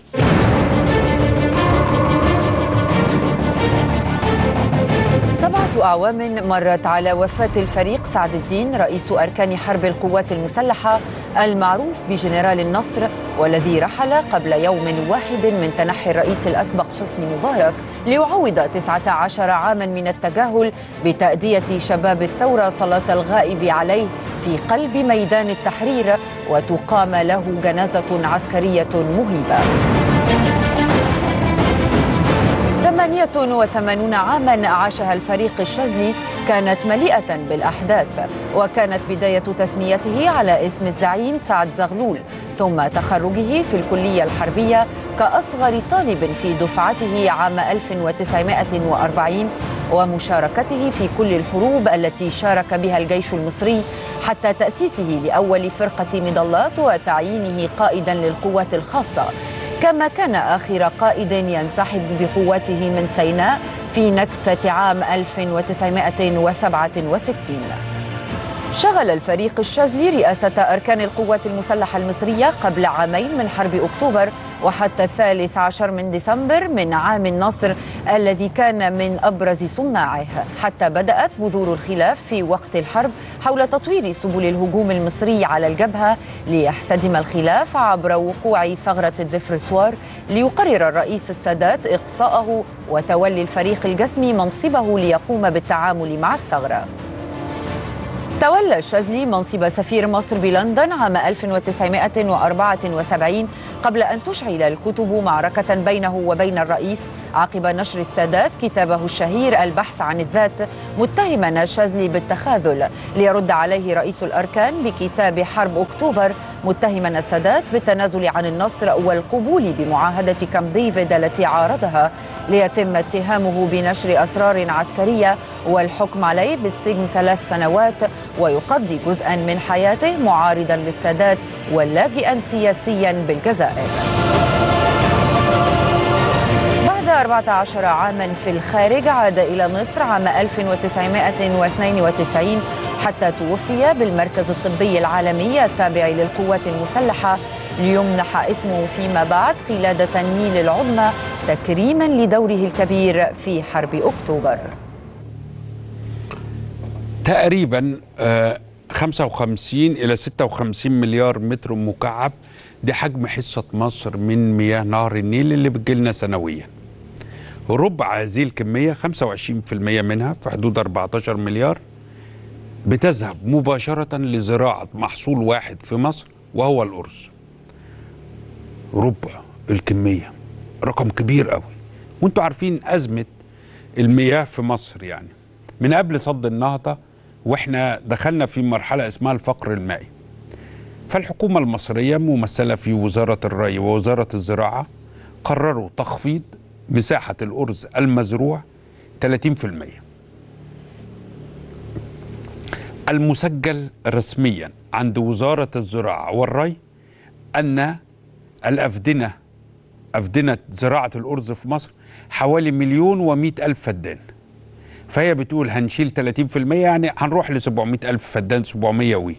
27 أعوام مرت على وفاة الفريق سعد الدين رئيس أركان حرب القوات المسلحة المعروف بجنرال النصر، والذي رحل قبل يوم واحد من تنحي الرئيس الأسبق حسني مبارك، ليعوض 19 عاما من التجاهل بتأدية شباب الثورة صلاة الغائب عليه في قلب ميدان التحرير، وتقام له جنازة عسكرية مهيبة. 88 عاما عاشها الفريق الشاذلي كانت مليئة بالأحداث، وكانت بداية تسميته على اسم الزعيم سعد زغلول، ثم تخرجه في الكلية الحربية كأصغر طالب في دفعته عام 1940، ومشاركته في كل الحروب التي شارك بها الجيش المصري حتى تأسيسه لأول فرقة مظلات وتعيينه قائدا للقوات الخاصة، كما كان آخر قائد ينسحب بقواته من سيناء في نكسة عام 1967. شغل الفريق الشاذلي رئاسة أركان القوات المسلحة المصرية قبل عامين من حرب أكتوبر وحتى 13 من ديسمبر من عام النصر الذي كان من أبرز صناعه، حتى بدأت بذور الخلاف في وقت الحرب حول تطوير سبل الهجوم المصري على الجبهة، ليحتدم الخلاف عبر وقوع ثغرة الدفرسوار، ليقرر الرئيس السادات إقصاءه وتولي الفريق الجسمي منصبه ليقوم بالتعامل مع الثغرة. تولى الشاذلي منصب سفير مصر بلندن عام 1974 قبل أن تشعل الكتب معركة بينه وبين الرئيس عقب نشر السادات كتابه الشهير البحث عن الذات، متهما الشاذلي بالتخاذل، ليرد عليه رئيس الأركان بكتاب حرب أكتوبر متهما السادات بالتنازل عن النصر والقبول بمعاهدة كامب ديفيد التي عارضها، ليتم اتهامه بنشر أسرار عسكرية والحكم عليه بالسجن 3 سنوات، ويقضي جزءا من حياته معارضا للسادات ولاجئا سياسيا بالجزائر. بعد 14 عاما في الخارج عاد إلى مصر عام 1992 حتى توفي بالمركز الطبي العالمي التابع للقوات المسلحة، ليمنح اسمه فيما بعد قلادة النيل العظمى تكريما لدوره الكبير في حرب أكتوبر. تقريبا 55 إلى 56 مليار متر مكعب، دي حجم حصة مصر من مياه نهر النيل اللي بتجيلنا سنويا. ربع هذه الكمية 25% منها في حدود 14 مليار بتذهب مباشرة لزراعة محصول واحد في مصر وهو الأرز. ربع الكمية، رقم كبير قوي. وانتوا عارفين أزمة المياه في مصر، يعني من قبل صد النهضة واحنا دخلنا في مرحلة اسمها الفقر المائي. فالحكومة المصرية ممثلة في وزارة الري ووزارة الزراعة قرروا تخفيض مساحة الأرز المزروع 30%. المسجل رسميا عند وزارة الزراعة والري أن أفدنة زراعة الأرز في مصر حوالي 1,100,000 فدان. فهي بتقول هنشيل 30%، يعني هنروح ل 700,000 فدان، 700 وي.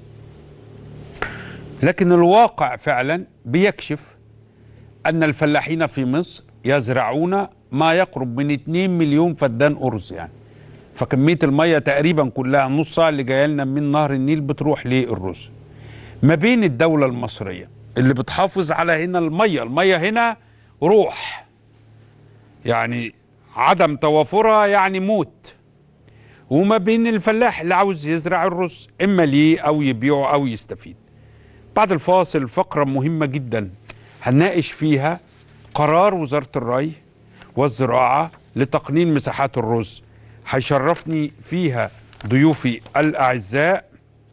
لكن الواقع فعلا بيكشف أن الفلاحين في مصر يزرعون ما يقرب من 2 مليون فدان أرز، يعني فكمية المية تقريبا كلها نصها اللي جايه لنا من نهر النيل بتروح للرز. ما بين الدولة المصرية اللي بتحافظ على هنا المية هنا روح، يعني عدم توافرها يعني موت، وما بين الفلاح اللي عاوز يزرع الرز إما ليه أو يبيعه أو يستفيد. بعد الفاصل فقرة مهمة جدا هنناقش فيها قرار وزارة الري والزراعة لتقنين مساحات الرز. هيشرفني فيها ضيوفي الأعزاء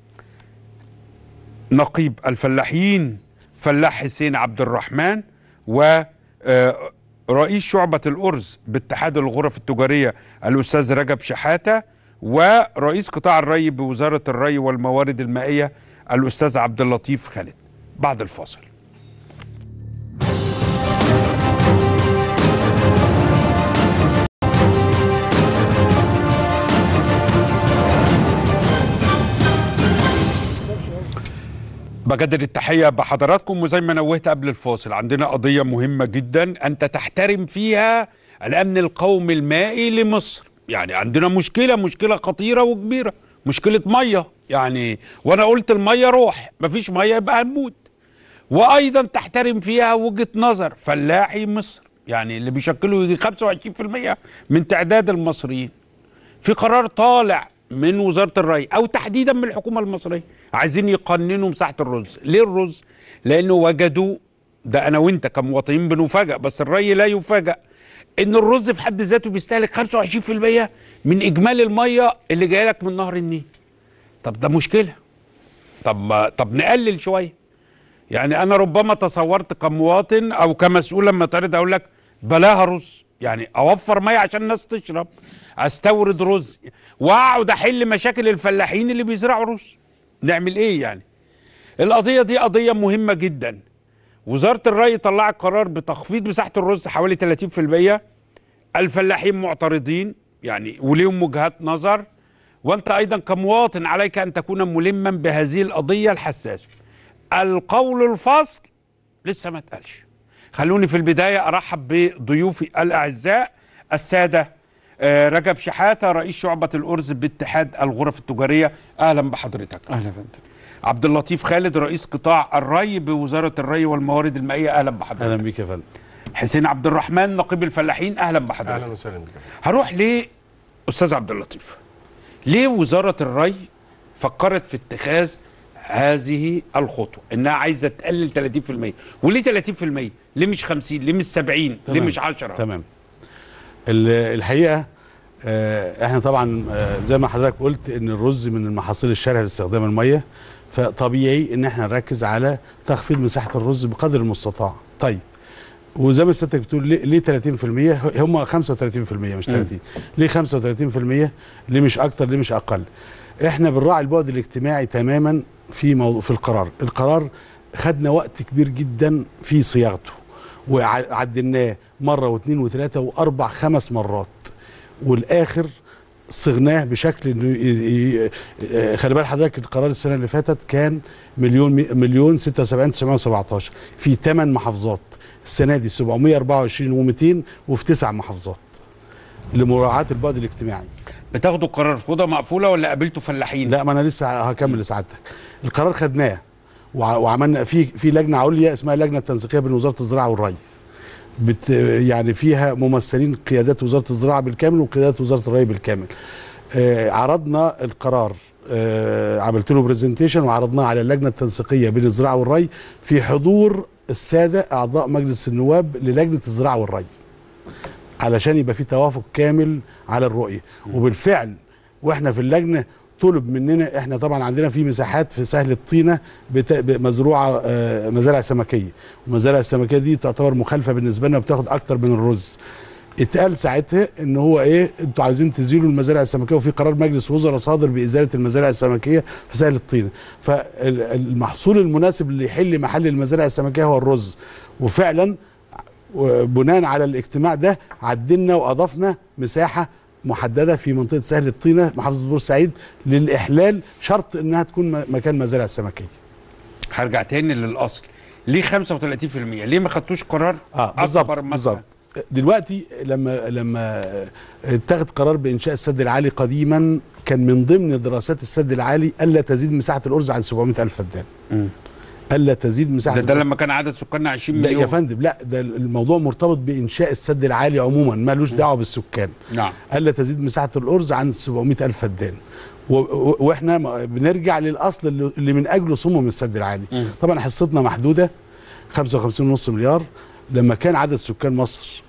نقيب الفلاحين فلاح حسين عبد الرحمن، ورئيس شعبة الأرز باتحاد الغرف التجارية الأستاذ رجب شحاتة، ورئيس قطاع الري بوزارة الري والموارد المائية الأستاذ عبد اللطيف خالد. بعد الفاصل. بجدد التحية بحضراتكم، وزي ما نوهت قبل الفاصل عندنا قضية مهمة جدا أنت تحترم فيها الأمن القومي المائي لمصر. يعني عندنا مشكله خطيره وكبيره، مشكله ميه يعني. وانا قلت الميه روح، مفيش ميه يبقى هنموت. وايضا تحترم فيها وجهه نظر فلاحي مصر، يعني اللي بيشكلوا يجي 25% من تعداد المصريين. في قرار طالع من وزاره الري او تحديدا من الحكومه المصريه، عايزين يقننوا مساحه الرز. ليه الرز؟ لانه وجدوا، ده انا وانت كمواطنين بنفاجئ بس الري لا يفاجئ، ان الرز في حد ذاته بيستهلك 25% من اجمالي الميه اللي جايه لك من نهر النيل. طب ده مشكله. طب نقلل شويه. يعني انا ربما تصورت كمواطن او كمسؤول لما ترد اقول لك بلاها رز، يعني اوفر ميه عشان الناس تشرب، استورد رز واقعد احل مشاكل الفلاحين اللي بيزرعوا رز. نعمل ايه يعني؟ القضيه دي قضيه مهمه جدا. وزاره الري طلعت قرار بتخفيض مساحه الرز حوالي 30%. الفلاحين معترضين يعني وليهم وجهات نظر، وانت ايضا كمواطن عليك ان تكون ملما بهذه القضيه الحساسه. القول الفصل لسه ما اتقالش. خلوني في البدايه ارحب بضيوفي الاعزاء الساده. رجب شحاته رئيس شعبه الارز باتحاد الغرف التجاريه، اهلا بحضرتك. اهلا فندم. عبد اللطيف خالد رئيس قطاع الري بوزاره الري والموارد المائيه، اهلا بحضرتك. اهلا بيك يا فندم. حسين عبد الرحمن نقيب الفلاحين، اهلا بحضرتك. اهلا وسهلا بك. هروح استاذ عبد اللطيف. ليه وزاره الري فكرت في اتخاذ هذه الخطوه انها عايزه تقلل 30%؟ وليه 30%؟ ليه مش 50؟ ليه مش 70؟ ليه مش 10؟ تمام. الحقيقه احنا طبعا زي ما حضرتك قلت ان الرز من المحاصيل الشرهه لاستخدام الميه، فطبيعي ان احنا نركز على تخفيض مساحه الرز بقدر المستطاع. طيب وزي ما سيادتك بتقول ليه 30%؟ هم 35% مش 30. ليه 35%؟ ليه مش اكتر؟ ليه مش اقل؟ احنا بنراعي البعد الاجتماعي تماما في القرار خدنا وقت كبير جدا في صياغته، وعدلناه مره واثنين وثلاثه واربع 5 مرات، والاخر صغناه بشكل انه خلي بال حضرتك القرار السنه اللي فاتت كان مليون 76,917 في 8 محافظات. السنه دي 724 و200 وفي 9 محافظات لمراعاه البعد الاجتماعي. بتاخدوا القرار في اوضه مقفوله ولا قابلتوا فلاحين؟ لا، ما انا لسه هكمل لسعادتك. القرار خدناه وعملنا في لجنه عليا اسمها اللجنه التنسيقيه بين وزاره الزراعه والري، يعني فيها ممثلين قيادات وزاره الزراعه بالكامل وقيادات وزاره الري بالكامل. عرضنا القرار، عملت له برزنتيشن وعرضناه على اللجنه التنسيقيه بين الزراعه والري في حضور الساده اعضاء مجلس النواب للجنه الزراعه والري، علشان يبقى في توافق كامل على الرؤيه. وبالفعل واحنا في اللجنه طلب مننا، احنا طبعا عندنا في مساحات في سهل الطينه مزروعه مزارع سمكيه، والمزارع السمكيه دي تعتبر مخالفه بالنسبه لنا وبتاخد اكتر من الرز. اتقال ساعتها ان هو انتوا عايزين تزيلوا المزارع السمكيه، وفي قرار مجلس وزراء صادر بازاله المزارع السمكيه في سهل الطينه، فالمحصول المناسب اللي يحل محل المزارع السمكيه هو الرز. وفعلا بناء على الاجتماع ده عدلنا واضفنا مساحه محدده في منطقه سهل الطينه محافظه بورسعيد للاحلال، شرط انها تكون مكان مزارع سمكيه. هرجع تاني للاصل، ليه 35%؟ ليه ما خدتوش قرار اكبر بالظبط. دلوقتي لما اتخذ قرار بانشاء السد العالي قديما، كان من ضمن دراسات السد العالي الا تزيد مساحه الارز عن 700,000 فدان. الا تزيد مساحه ده لما كان عدد سكاننا 20 مليون. لا يا فندم، لا، ده الموضوع مرتبط بانشاء السد العالي عموما، مالوش دعوه بالسكان. نعم. الا تزيد مساحه الارز عن 700,000 فدان. واحنا بنرجع للاصل اللي من اجله صمم السد العالي. طبعا حصتنا محدوده 55.5 مليار، لما كان عدد سكان مصر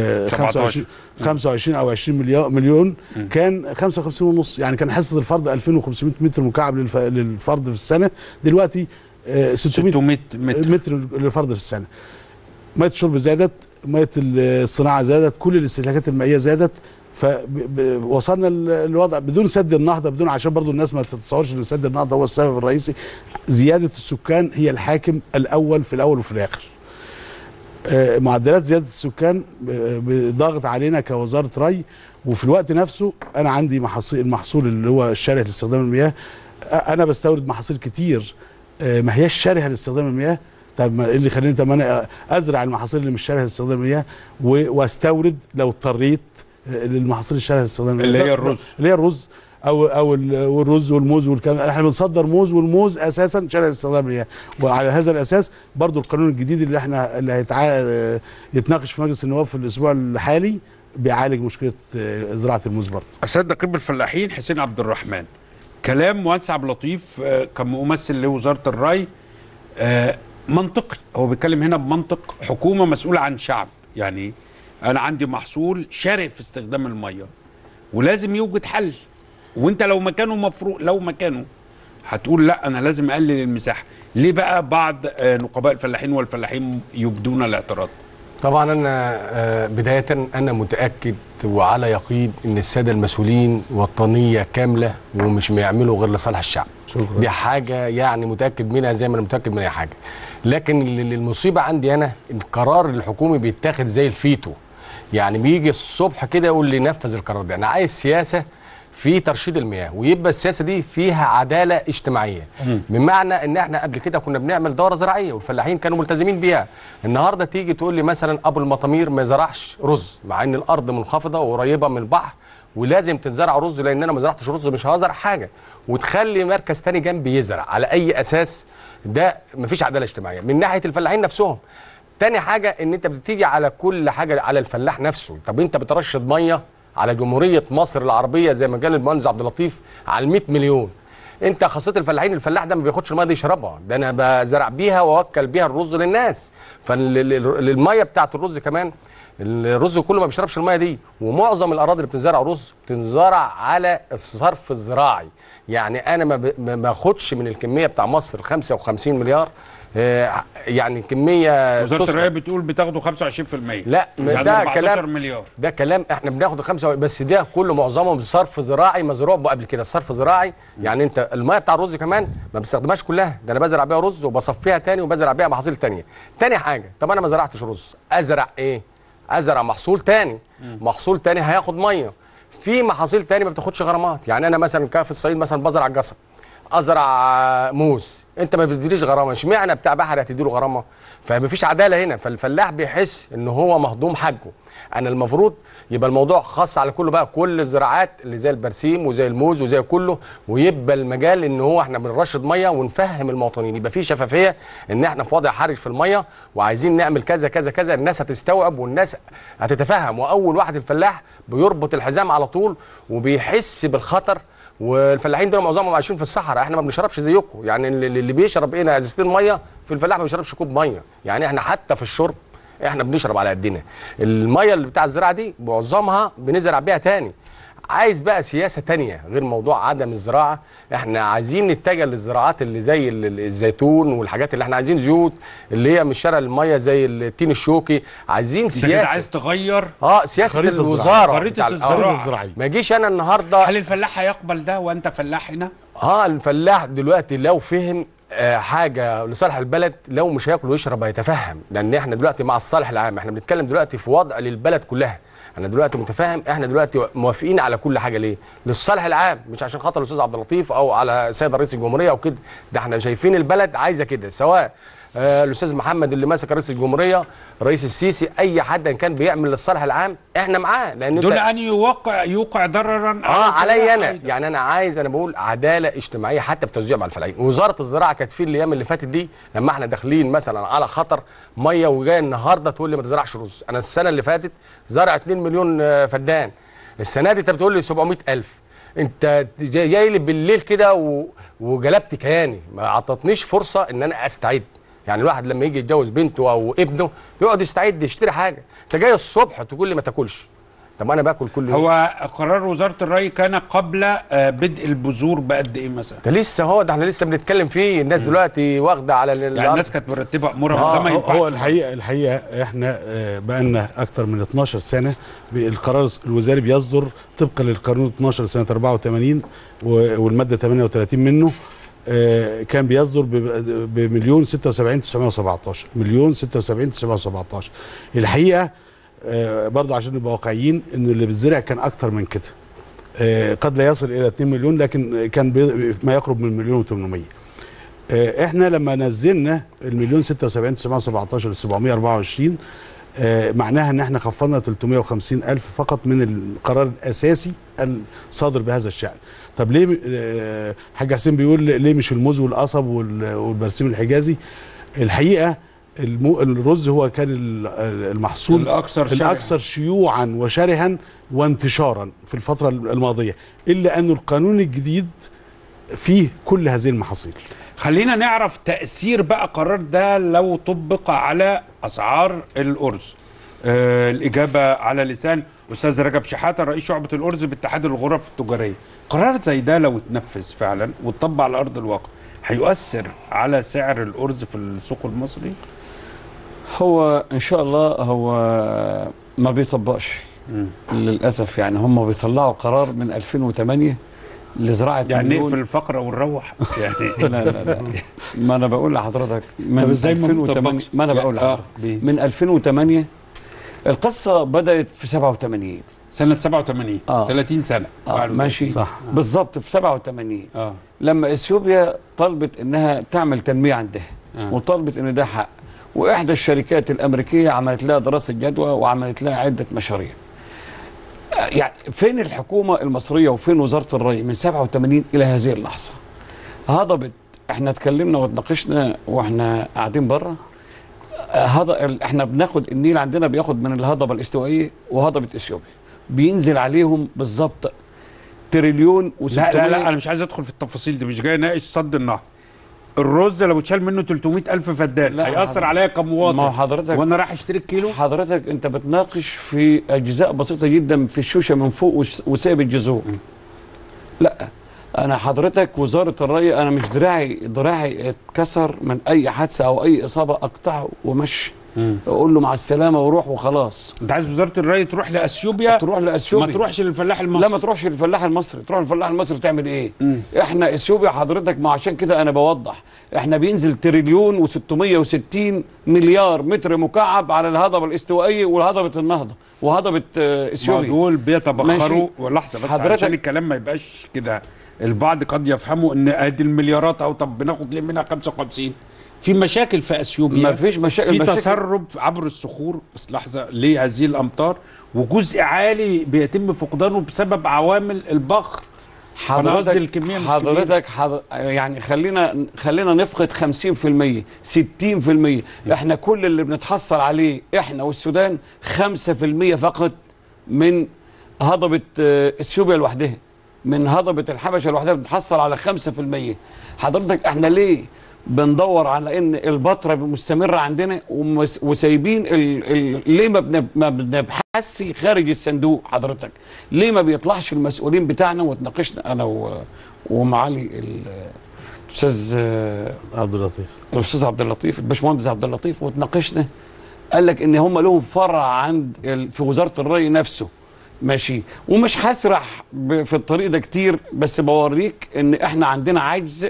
25 او 20 مليون كان 55.5، يعني كان حصه الفرد 2500 متر مكعب للفرد في السنه. دلوقتي 600 متر للفرد في السنه. ميه الشرب زادت، ميه الصناعه زادت، كل الاستهلاكات المائيه زادت، فوصلنا للوضع بدون سد النهضه، عشان برضو الناس ما تتصورش ان سد النهضه هو السبب الرئيسي. زياده السكان هي الحاكم الاول في الاول وفي الاخر. معدلات زياده السكان ضاغط علينا كوزاره ري، وفي الوقت نفسه انا عندي المحصول اللي هو الشره لاستخدام المياه. انا بستورد محاصيل كتير ما هياش شرهه لاستخدام المياه. طب ايه اللي يخليني انا ازرع المحاصيل اللي مش شرهه لاستخدام المياه واستورد لو اضطريت للمحاصيل الشرعيه للاستخدام اللي هي الرز، اللي هي الرز او الرز والموز والكلام. احنا بنصدر موز، والموز اساسا شرعي للاستخدام المياه. وعلى هذا الاساس برضو القانون الجديد اللي يتناقش في مجلس النواب في الاسبوع الحالي بيعالج مشكله زراعه الموز برضو. السيد نقيب الفلاحين حسين عبد الرحمن، كلام مهندس عبد اللطيف كممثل لوزاره الري منطقي. هو بيتكلم هنا بمنطق حكومه مسؤوله عن شعب. يعني انا عندي محصول شارع في استخدام الميه ولازم يوجد حل، وانت لو مكانه هتقول لا انا لازم اقلل المساحه. ليه بقى بعض نقباء الفلاحين والفلاحين يبدون الاعتراض؟ طبعا انا بدايه انا متاكد وعلى يقين ان الساده المسؤولين وطنيه كامله ومش بيعملوا غير لصالح الشعب. دي حاجه يعني متاكد منها زي ما انا متاكد من اي حاجه. لكن المصيبه عندي انا القرار الحكومي بيتاخد زي الفيتو، يعني بيجي الصبح كده يقول لي نفذ القرار ده. انا عايز سياسه في ترشيد المياه، ويبقى السياسه دي فيها عداله اجتماعيه. بمعنى ان احنا قبل كده كنا بنعمل دوره زراعيه والفلاحين كانوا ملتزمين بيها. النهارده تيجي تقول لي مثلا ابو المطامير ما زرعش رز، مع ان الارض منخفضه وقريبه من البحر ولازم تتزرع رز، لان انا ما زرعتش رز مش هزرع حاجه، وتخلي مركز تاني جنبي يزرع. على اي اساس؟ ده مفيش عداله اجتماعيه من ناحيه الفلاحين نفسهم. تاني حاجه ان انت بتيجي على كل حاجه على الفلاح نفسه. طب انت بترشد ميه على جمهوريه مصر العربيه زي ما قال المهندس عبد اللطيف على 100 مليون. انت خاصه الفلاحين، الفلاح ده ما بياخدش الميه دي يشربها، ده انا بزرع بيها واوكل بيها الرز للناس. فالميه بتاعت الرز كمان، الرز كله ما بيشربش الميه دي. ومعظم الاراضي اللي بتنزرع رز بتنزرع على الصرف الزراعي. يعني انا ما باخدش من الكميه بتاع مصر 55 مليار، يعني كميه وزاره الري بتقول بتاخدوا 25%. لا يعني ده 14 كلام مليار. ده كلام احنا بناخد 5 بس، ده كله معظمه صرف زراعي مزروع قبل كده. الصرف زراعي يعني انت الميه بتاع الرز كمان ما بستخدمهاش كلها، ده انا بزرع بيها رز وبصفيها تاني وبزرع بيها محاصيل تانيه. تاني حاجه، طب انا ما زرعتش رز، ازرع ايه؟ ازرع محصول تاني. محصول تاني هياخد ميه. في محاصيل تاني ما بتاخدش غرامات. يعني انا مثلا في الصعيد مثلا بزرع جزر، ازرع موز، انت ما بتديليش غرامه، اشمعنى بتاع بحر هتديله غرامه؟ فمفيش عداله هنا. فالفلاح بيحس ان هو مهضوم حقه. انا المفروض يبقى الموضوع خاص على كله بقى، كل الزراعات اللي زي البرسيم وزي الموز وزي كله، ويبقى المجال ان هو احنا بنرشد ميه ونفهم المواطنين، يبقى في شفافيه ان احنا في وضع حرج في الميه وعايزين نعمل كذا كذا كذا. الناس هتستوعب والناس هتتفهم. واول واحد الفلاح بيربط الحزام على طول وبيحس بالخطر. والفلاحين دول معظمهم عايشين في الصحراء، احنا ما بنشربش زيكم. يعني اللي بيشرب ايه ازازتين ميه، في الفلاح ما بيشربش كوب ميه. يعني احنا حتى في الشرب احنا بنشرب على قدنا. الميه اللي بتاع الزراعه دي معظمها بنزرع بيها تاني. عايز بقى سياسه تانيه غير موضوع عدم الزراعه. احنا عايزين نتجه للزراعات اللي زي الزيتون والحاجات اللي احنا عايزين زيوت اللي هي مش شارع الميه زي التين الشوكي. عايزين سياسه، عايز تغير سياسه الوزاره، خريطه الزراعه. ما يجيش انا النهارده. هل الفلاح هيقبل ده وانت فلاح هنا؟ الفلاح دلوقتي لو فهم حاجه لصالح البلد، لو مش هياكل ويشرب هيتفهم. لان احنا دلوقتي مع الصالح العام، احنا بنتكلم دلوقتي في وضع للبلد كلها. انا دلوقتي متفاهم احنا دلوقتي موافقين على كل حاجه ليه؟ للصالح العام، مش عشان خاطر الاستاذ عبد اللطيف او على سيد رئيس الجمهوريه او كده. ده احنا شايفين البلد عايزه كده، سواء الاستاذ محمد اللي ماسك رئيس الجمهوريه، رئيس السيسي، اي حد كان بيعمل للصالح العام احنا معاه. لان دول ان يوقع ضررا علي انا. يعني انا بقول عداله اجتماعيه حتى في توزيع مع الفلاحين. وزاره الزراعه كانت في الايام اللي فاتت دي لما احنا داخلين مثلا على خطر ميه، وجاي النهارده تقول لي ما تزرعش رز. انا السنه اللي فاتت زرع 2 مليون فدان، السنه دي انت بتقول لي 700,000. انت جاي لي بالليل كده وجلبت كياني، ما اعطتنيش فرصه ان انا استعد. يعني الواحد لما يجي يتجوز بنته او ابنه يقعد يستعد يشتري حاجه، انت جاي الصبح تقول لي ما تاكلش. طب انا باكل كل يوم. هو قرار وزاره الري كان قبل بدء البذور بقد ايه مثلا؟ ده لسه ده احنا لسه بنتكلم فيه. الناس دلوقتي واخده على يعني الناس كانت مرتبه امورها. ده ما ينفعش. هو الحقيقه احنا بقى لنا اكتر من 12 سنه القرار الوزاري بيصدر طبقا للقانون 12 سنه 84 والماده 38 منه. كان بيصدر بمليون 76,917 مليون 76,917. الحقيقه برضه عشان نبقى واقعيين ان اللي بيتزرع كان اكتر من كده، قد لا يصل الى 2 مليون، لكن كان ما يقرب من 1,800,000. احنا لما نزلنا المليون 76,917 ل 724 معناها ان احنا خفضنا 350 الف فقط من القرار الاساسي الصادر بهذا الشأن. طب ليه حاج حسين بيقول ليه مش الموز والقصب والبرسيم الحجازي؟ الحقيقه الرز هو كان المحصول الأكثر شيوعا وشرها وانتشارا في الفترة الماضية، إلا أن القانون الجديد فيه كل هذه المحاصيل. خلينا نعرف تأثير بقى قرار ده لو طبق على أسعار الأرز. الإجابة على لسان أستاذ رجب شحاتة رئيس شعبة الأرز باتحاد الغرف التجارية. قرار زي ده لو اتنفذ فعلا واتطبق على أرض الواقع هيؤثر على سعر الأرز في السوق المصري؟ هو ان شاء الله هو ما بيطبقش للاسف. يعني هم بيطلعوا قرار من 2008 لزراعه يعني نقفل الفقره ونروح يعني لا ما انا بقول لحضرتك من 2008 ما انا بقول لحضرتك من 2008. القصه بدات في 87 سنه 87 30 سنه ماشي صح بالظبط في 87 لما اثيوبيا طلبت انها تعمل تنميه عندها وطلبت ان ده حق، واحدى الشركات الامريكيه عملت لها دراسه جدوى وعملت لها عده مشاريع. يعني فين الحكومه المصريه وفين وزاره الري من 87 الى هذه اللحظه؟ هضبت. احنا اتكلمنا واتناقشنا واحنا قاعدين بره. احنا بناخد النيل عندنا بياخد من الهضبه الاستوائيه وهضبه اثيوبيا، بينزل عليهم بالظبط تريليون لا انا مش عايز ادخل في التفاصيل دي، مش جاي اناقش صد النهر. الرز لو اتشال منه 300,000 فدان هيأثر عليا كمواطن. ما حضرتك وانا رايح اشتري الكيلو. حضرتك انت بتناقش في اجزاء بسيطه جدا في الشوشه من فوق وسايب الجذور. لا انا حضرتك وزاره الري انا مش دراعي اتكسر من اي حادثه او اي اصابه اقطعه ومشي اقول له مع السلامه وروح وخلاص. انت عايز وزاره الري تروح لاثيوبيا؟ تروح لاثيوبيا، ما تروحش للفلاح المصري. لا ما تروحش للفلاح المصري. تروح للفلاح المصري تعمل ايه؟ احنا اثيوبيا حضرتك، ما عشان كده انا بوضح احنا بينزل تريليون و660 مليار متر مكعب على الهضبه الاستوائيه وهضبه النهضه وهضبه اثيوبيا. دول بيتبخروا. لحظه بس عشان الكلام ما يبقاش كده، البعض قد يفهموا ان ادي المليارات او طب بناخد ليه منها 55. في مشاكل في اثيوبيا، ما فيش مشاكل، في تسرب عبر الصخور. بس لحظه، ليه هذه الامطار وجزء عالي بيتم فقدانه بسبب عوامل البخر. حضرتك يعني خلينا نفقد 50% 60%. احنا كل اللي بنتحصل عليه احنا والسودان 5% فقط من هضبه اثيوبيا لوحدها، من هضبه الحبشه لوحدها بنتحصل على 5%. حضرتك احنا ليه بندور على ان البطره مستمره عندنا وسايبين ليه ما بنبحثش خارج الصندوق؟ حضرتك ليه ما بيطلعش المسؤولين بتاعنا واتناقشنا انا ومعالي الاستاذ الاستاذ عبد اللطيف الباشمهندس عبد اللطيف واتناقشنا، قال لك ان هم لهم فرع عند في وزاره الري نفسه ماشي. ومش هسرح في الطريق ده كتير، بس بوريك ان احنا عندنا عجز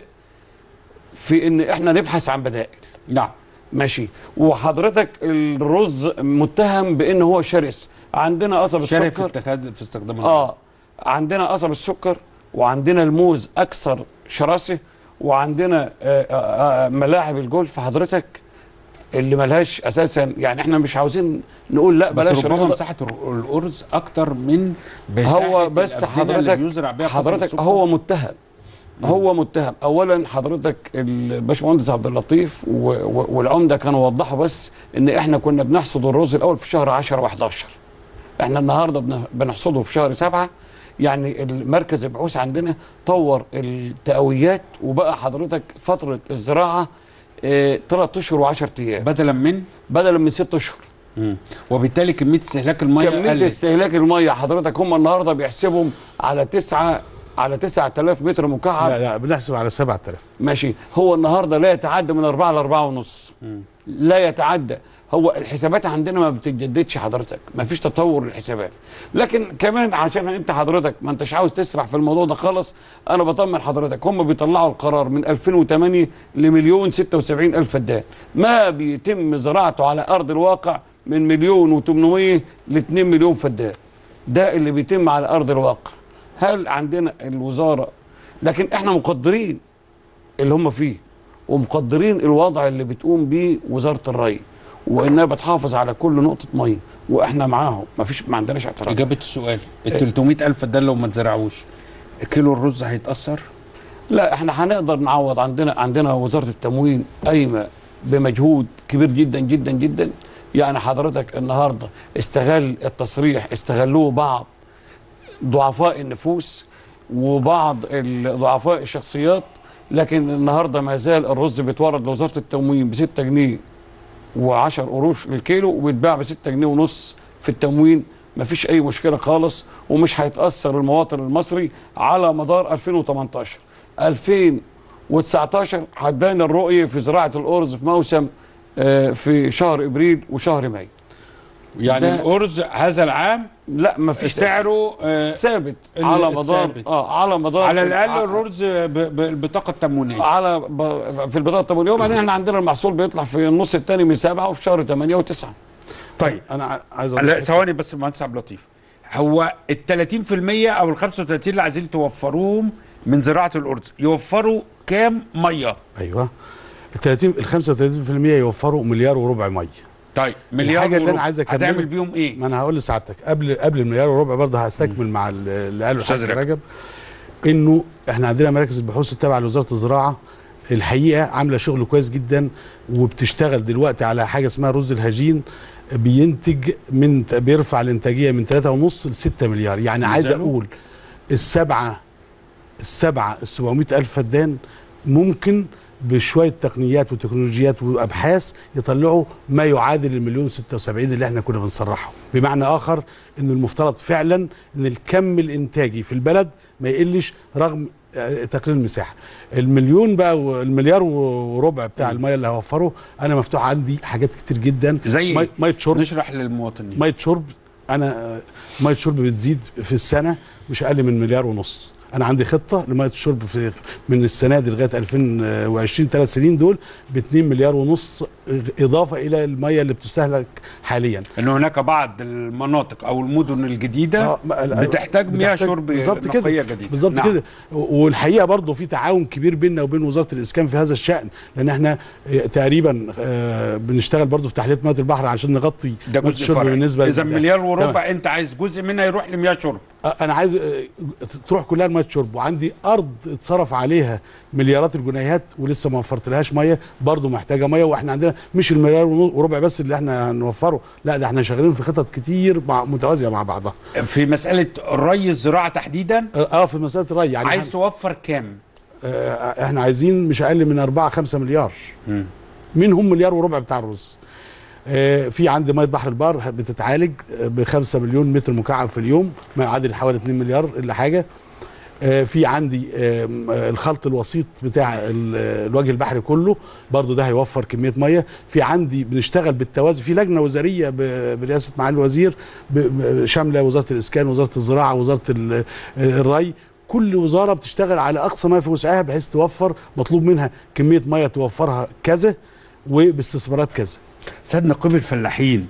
في ان احنا نبحث عن بدائل. نعم ماشي. وحضرتك الرز متهم بان هو شرس. عندنا قصب السكر في استخدام عندنا قصب السكر، وعندنا الموز اكثر شراسه، وعندنا ملاعب الجولف حضرتك اللي ملهاش اساسا. يعني احنا مش عاوزين نقول لا بلاش. بس ربما مساحه الارز اكتر من هو بس حضرتك هو متهم. هو متهم. اولا حضرتك الباشمهندس عبد اللطيف والعمده كانوا وضحوا بس ان احنا كنا بنحصد الرز الاول في شهر 10 و11. احنا النهارده بنحصده في شهر 7. يعني المركز البحوث عندنا طور التقويات وبقى حضرتك فتره الزراعه 3 اشهر و10 ايام بدلا من 6 اشهر. وبالتالي كميه استهلاك الميه استهلاك الميه حضرتك هم النهارده بيحسبهم على 9000 متر مكعب. لا بنحسب على 7000 ماشي. هو النهارده لا يتعدى من 4 ل 4.5. لا يتعدى. هو الحسابات عندنا ما بتتجددش حضرتك، ما فيش تطور للحسابات. لكن كمان عشان انت حضرتك ما انتش عاوز تسرح في الموضوع ده خالص، انا بطمن حضرتك هم بيطلعوا القرار من 2008 ل1,076,000 فدان، ما بيتم زراعته على ارض الواقع من 1,800,000 ل 2 مليون فدان. ده اللي بيتم على ارض الواقع. هل عندنا الوزاره؟ لكن احنا مقدرين اللي هم فيه، ومقدرين الوضع اللي بتقوم بيه وزاره الري، وانها بتحافظ على كل نقطه ميه، واحنا معاهم ما عندناش اعتراض. اجابه السؤال ال 300,000 ده لو ما اتزرعوش كيلو الرز هيتاثر؟ لا، احنا هنقدر نعوض. عندنا وزاره التموين قايمه بمجهود كبير جدا جدا جدا. يعني حضرتك النهارده استغلوه بعض ضعفاء النفوس وبعض ضعفاء الشخصيات، لكن النهارده ما زال الرز بيتورد لوزاره التموين ب 6 جنيه و10 قروش للكيلو، وبيتباع ب 6 جنيه ونص في التموين. ما فيش اي مشكله خالص، ومش هيتاثر المواطن المصري على مدار 2018. 2019 هتبان الرؤيه في زراعه الارز في موسم في شهر ابريل وشهر مايو. يعني الارز هذا العام لا، ما فيش سعره ثابت على مدار على الاقل الرز بالبطاقه التموينيه في البطاقه التموينيه. وبعدين احنا عندنا المحصول بيطلع في النص الثاني من 7 وفي شهر 8 و9. طيب انا عايز لا ثواني بس مهندس عبد اللطيف، هو ال 30% او ال 35 اللي عايزين توفروهم من زراعه الارز يوفروا كام ميه؟ ايوه، ال 35% يوفروا مليار وربع ميه. طيب مليار الحاجه اللي انا عايز اكملها هتعمل بيهم ايه؟ ما انا هقول لسعادتك قبل المليار وربع برضه هستكمل مع اللي قاله الحاج رجب، انه احنا عندنا مراكز البحوث التابعه لوزاره الزراعه الحقيقه عامله شغل كويس جدا، وبتشتغل دلوقتي على حاجه اسمها رز الهجين، بيرفع الانتاجيه من 3.5 ل 6 مليار. يعني عايز اقول السبعه 700,000 فدان ممكن بشويه تقنيات وتكنولوجيات وابحاث يطلعوا ما يعادل 1,076,000 اللي احنا كنا بنصرحه. بمعنى اخر ان المفترض فعلا ان الكم الانتاجي في البلد ما يقلش رغم تقليل المساحه. المليون بقى والمليار وربع بتاع الميه اللي هوفره، انا مفتوح عندي حاجات كتير جدا زي ميه شرب. نشرح للمواطنين. ميه شرب، انا ميه شرب بتزيد في السنه مش اقل من 1.5 مليار. انا عندي خطه لميه الشرب من السنه دي لغايه 2020 3 سنين دول ب 2.5 مليار اضافه الى الميه اللي بتستهلك حاليا. ان هناك بعض المناطق او المدن الجديده بتحتاج مياه شرب نقيه جديده. بالظبط كده. والحقيقه برضه في تعاون كبير بيننا وبين وزاره الاسكان في هذا الشان، لان احنا تقريبا بنشتغل برضه في تحليه ميه البحر عشان نغطي ده جزء الشرب بالنسبه. اذا 1.5 مليار انت عايز جزء منها يروح لمياه شرب. انا عايز تروح كلها لميه شرب، وعندي ارض اتصرف عليها مليارات الجنيهات ولسه ما وفرتلهاش ميه، برضه محتاجه ميه. واحنا عندنا مش المليار وربع بس اللي احنا هنوفره، لا ده احنا شغالين في خطط كتير متوازيه مع بعضها. في مساله الري الزراعه تحديدا في مساله الري يعني عايز توفر كام؟ احنا عايزين مش اقل من 4-5 مليار. منهم 1.5 مليار بتاع الرز. في عندي ميه بحر البار بتتعالج ب5 مليون متر مكعب في اليوم، ما يعادل حوالي 2 مليار الا حاجه. في عندي الخلط الوسيط بتاع الوجه البحري كله، برضو ده هيوفر كميه ميه. في عندي بنشتغل بالتوازي في لجنه وزاريه برئاسه معالي الوزير شامله وزاره الاسكان، وزاره الزراعه، وزاره الري. كل وزاره بتشتغل على اقصى ما في وسعها بحيث توفر مطلوب منها كميه ميه توفرها كذا وباستثمارات كذا. سيد نقيب الفلاحين،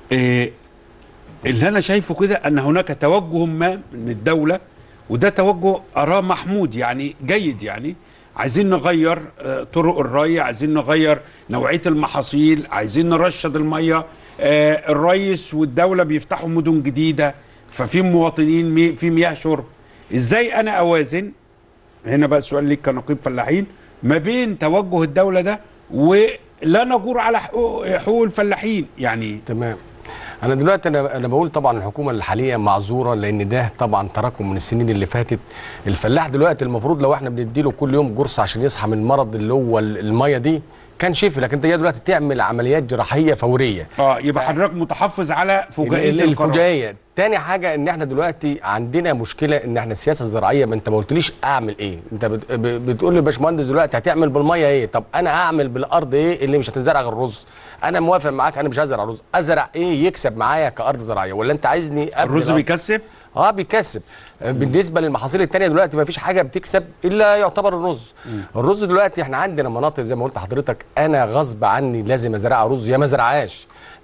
اللي انا شايفه كده ان هناك توجه ما من الدوله، وده توجه اراه محمود يعني جيد. يعني عايزين نغير طرق الري، عايزين نغير نوعيه المحاصيل، عايزين نرشد الميه. الرئيس والدوله بيفتحوا مدن جديده، ففي مواطنين في مياه شرب. ازاي انا اوازن، هنا بقى السؤال ليك كنقيب فلاحين، ما بين توجه الدوله ده ولا نجور على حقوق الفلاحين يعني؟ تمام. انا دلوقتي انا بقول طبعا الحكومه الحاليه معذوره، لان ده طبعا تراكم من السنين اللي فاتت. الفلاح دلوقتي المفروض لو احنا بنديله كل يوم جرصه عشان يصحى من المرض اللي هو الميه دي كان شفي، لكن انت دلوقتي تعمل عمليات جراحيه فوريه. يبقى حضرتك متحفظ على فجائيه الفجائيه. تاني حاجه ان احنا دلوقتي عندنا مشكله ان احنا السياسه الزراعيه، ما انت ما قلتليش اعمل ايه. انت بتقول لي يا باشمهندس دلوقتي هتعمل بالميه ايه؟ طب انا اعمل بالارض ايه اللي مش هتنزرع غير الرز؟ انا موافق معاك، انا مش هزرع رز، ازرع ايه يكسب معايا كارض زراعيه؟ ولا انت عايزني الرز بيكسب؟ بيكسب. بالنسبه للمحاصيل الثانيه دلوقتي ما فيش حاجه بتكسب الا يعتبر الرز. الرز دلوقتي احنا عندنا مناطق زي ما قلت لحضرتك انا غصب عني لازم ازرعها رز يا ما ازرعهاش.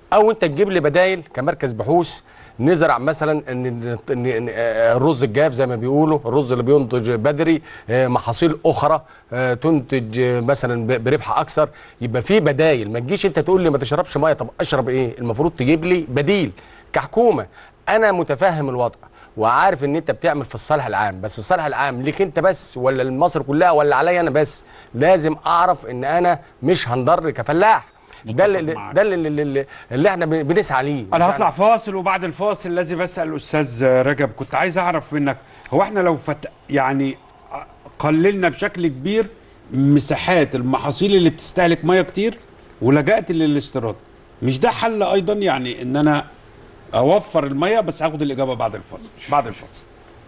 او انت تجيب لي بدايل كمركز بحوث نزرع مثلا ان الرز الجاف زي ما بيقولوا، الرز اللي بينتج بدري، محاصيل اخرى تنتج مثلا بربح اكثر. يبقى في بدايل، ما تجيش انت تقول لي ما تشربش ميه. طب اشرب ايه؟ المفروض تجيب لي بديل كحكومه. انا متفهم الوضع وعارف ان انت بتعمل في الصالح العام، بس الصالح العام ليك انت بس ولا لمصر كلها ولا عليا انا بس؟ لازم اعرف ان انا مش هنضر كفلاح. ده اللي احنا بنسعى ليه. انا هطلع فاصل، وبعد الفاصل لازم بسال الاستاذ رجب. كنت عايز اعرف منك، هو احنا لو يعني قللنا بشكل كبير مساحات المحاصيل اللي بتستهلك ميه كتير ولجأت للاستيراد، مش ده حل ايضا؟ يعني ان انا اوفر الميه. بس هاخد الاجابه بعد الفاصل. بعد الفاصل.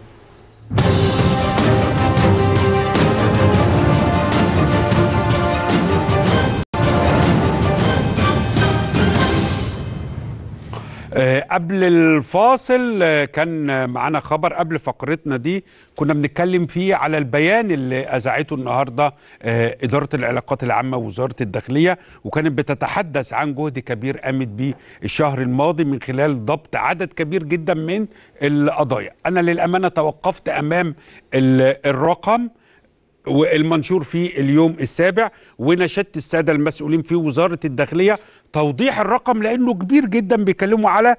قبل الفاصل كان معانا خبر قبل فقرتنا دي كنا بنتكلم فيه على البيان اللي أذاعته النهاردة إدارة العلاقات العامة ووزارة الداخلية، وكانت بتتحدث عن جهد كبير قامت به الشهر الماضي من خلال ضبط عدد كبير جدا من القضايا. أنا للأمانة توقفت أمام الرقم والمنشور في اليوم السابع، ونشدت السادة المسؤولين في وزارة الداخلية توضيح الرقم لأنه كبير جدا. بيكلموا على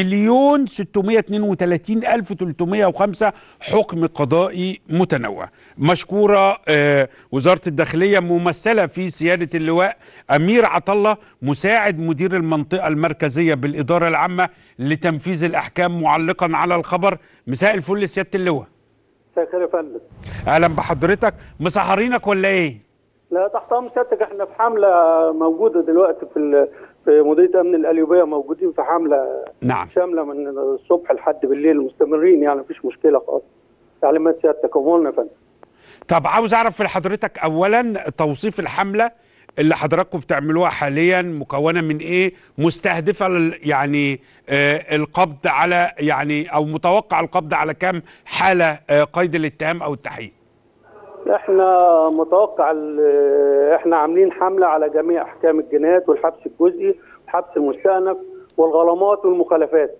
1,632,305 حكم قضائي متنوع. مشكورة وزارة الداخلية ممثلة في سيادة اللواء أمير عطلة مساعد مدير المنطقة المركزية بالإدارة العامة لتنفيذ الأحكام، معلقا على الخبر. مساء الفل سيادة اللواء. مساء الخير يا فندم. اهلا بحضرتك. مسحرينك ولا ايه؟ لا تحت امر سيادتك، احنا في حمله موجوده دلوقتي في مديريه امن القليوبيه، موجودين في حمله نعم شامله من الصبح لحد بالليل، مستمرين يعني مفيش مشكله خالص. تعليمات سيادتك امورنا يا فندم. طب عاوز اعرف في حضرتك اولا توصيف الحمله اللي حضراتكم بتعملوها حاليا مكونه من ايه؟ مستهدفه يعني القبض على يعني او متوقع القبض على كام حاله قيد الاتهام او التحقيق؟ احنا متوقع احنا عاملين حمله على جميع احكام الجنايات والحبس الجزئي والحبس المستأنف والغرامات والمخالفات.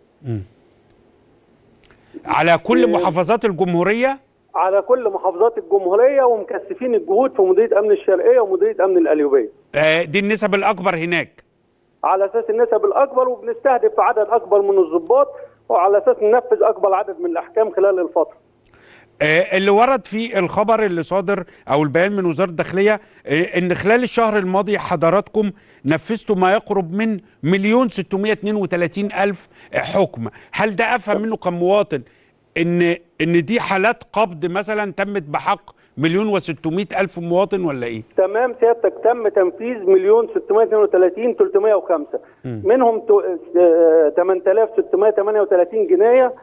على كل محافظات الجمهوريه؟ على كل محافظات الجمهوريه، ومكثفين الجهود في مديريه امن الشرقيه ومديريه امن القليوبيه. دي النسب الاكبر هناك؟ على اساس النسب الاكبر، وبنستهدف عدد اكبر من الضباط، وعلى اساس ننفذ اكبر عدد من الاحكام خلال الفتره. اللي ورد في الخبر اللي صادر او البيان من وزاره الداخليه ان خلال الشهر الماضي حضراتكم نفذتوا ما يقرب من 1,632,000 حكم. هل ده افهم منه كمواطن ان دي حالات قبض مثلا تمت بحق 1,600,000 مواطن ولا ايه؟ تمام سيادتك، تم تنفيذ 1,632,305 منهم 8,638 جنايه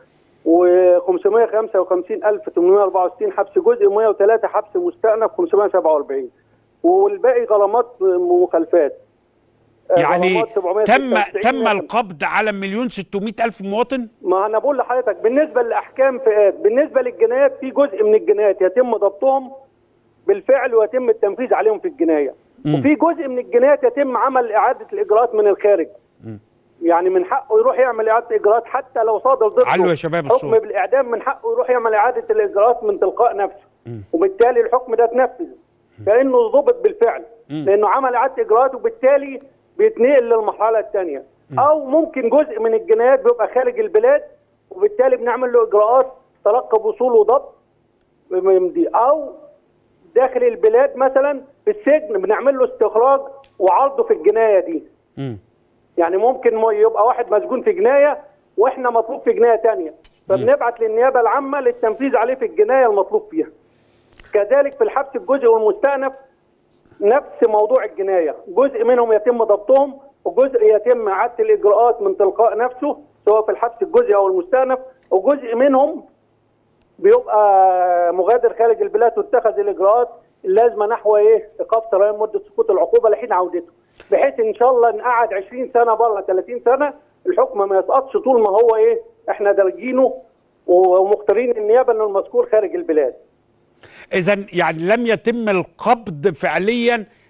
و555,864 حبس جزئي و103 حبس مستأنف 547، والباقي غرامات ومخالفات. يعني تم القبض على 1,600,000 مواطن؟ ما انا بقول لحضرتك بالنسبه للاحكام فئات، بالنسبه للجنايات في جزء من الجنايات يتم ضبطهم بالفعل ويتم التنفيذ عليهم في الجنايه، وفي جزء من الجنايات يتم عمل اعاده الاجراءات من الخارج. يعني من حقه يروح يعمل اعاده اجراءات حتى لو صادر ضده حكم بالاعدام، من حقه يروح يعمل اعاده الاجراءات من تلقاء نفسه، وبالتالي الحكم ده اتنفذ كانه ضبط بالفعل، لانه عمل اعاده اجراءات وبالتالي بيتنقل للمرحله الثانيه. او ممكن جزء من الجنايات بيبقى خارج البلاد وبالتالي بنعمل له اجراءات تلقي وصول وضبط، او داخل البلاد مثلا في السجن بنعمل له استخراج وعرضه في الجنايه دي. يعني ممكن يبقى واحد مسجون في جنايه واحنا مطلوب في جنايه ثانيه، فبنبعت للنيابه العامه للتنفيذ عليه في الجنايه المطلوب فيها. كذلك في الحبس الجزئي والمستأنف نفس موضوع الجنايه، جزء منهم يتم ضبطهم وجزء يتم اعاده الاجراءات من تلقاء نفسه سواء في الحبس الجزئي او المستأنف، وجزء منهم بيبقى مغادر خارج البلاد واتخذ الاجراءات اللازمه نحو ايقاف سريان مده سقوط العقوبه لحين عودته، بحيث ان شاء الله نقعد 20 سنه بره 30 سنه الحكم ما يسقطش طول ما هو احنا دارجينه ومختارين النيابه انه المذكور خارج البلاد. إذا يعني لم يتم القبض فعليا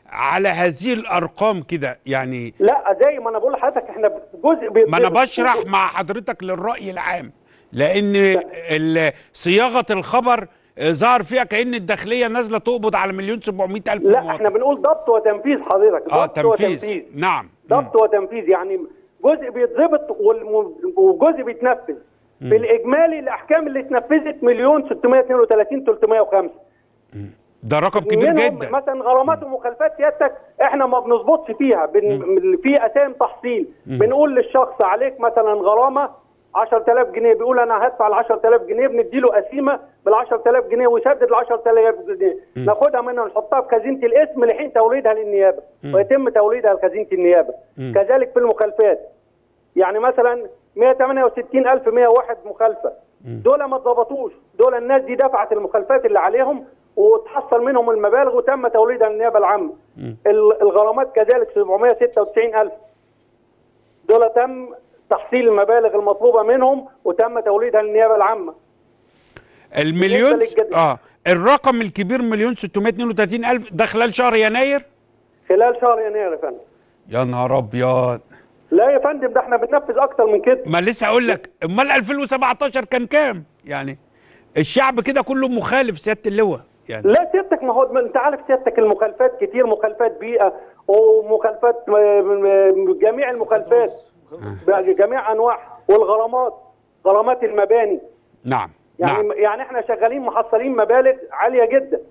على هذه الارقام كده يعني؟ لا زي ما انا بقول لحضرتك احنا ما انا بشرح مع حضرتك للرأي العام، لان صياغة الخبر ظهر فيها كأن الداخلية نازلة تقبض على 1,700,000 لا مواطن. احنا بنقول ضبط وتنفيذ حضرتك. ضبط تنفيذ. وتنفيذ. نعم. ضبط وتنفيذ، يعني جزء بيتضبط وجزء بيتنفذ. في الاجمالي الاحكام اللي اتنفذت 1,632,305. ده رقم كبير جدا. مثلا غرامات ومخالفات سيادتك احنا ما بنظبطش فيها، في اسام تحصيل. بنقول للشخص عليك مثلا غرامه 10,000 جنيه، بيقول انا هدفع ال 10,000 جنيه، بنديله قسيمه بال 10,000 جنيه ويسدد ال 10,000 جنيه، ناخدها منها نحطها في خزينه الاسم لحين توليدها للنيابه، ويتم توليدها لخزينه النيابه. كذلك في المخالفات، يعني مثلا 168,101 مخالفه، دول ما اتظبطوش، دول الناس دي دفعت المخالفات اللي عليهم وتحصل منهم المبالغ وتم توليدها للنيابه العامه. الغرامات كذلك 796,000، دول تم تحصيل المبالغ المطلوبه منهم وتم توليدها للنيابه العامه. المليون الرقم الكبير 1,632,000 ده خلال شهر يناير؟ خلال شهر يناير يا فندم. يا نهار ابيض. لا يا فندم، ده احنا بننفذ اكتر من كده. ما لسه اقول لك، امال 2017 كان كام؟ يعني الشعب كده كله مخالف سياده اللواء يعني. لا سيادتك، ما هو انت عارف سيادتك المخالفات كتير، مخالفات بيئه ومخالفات جميع المخالفات جميع انواعها، والغرامات، غرامات المباني. نعم. يعني احنا شغالين محصلين مبالغ عاليه جدا.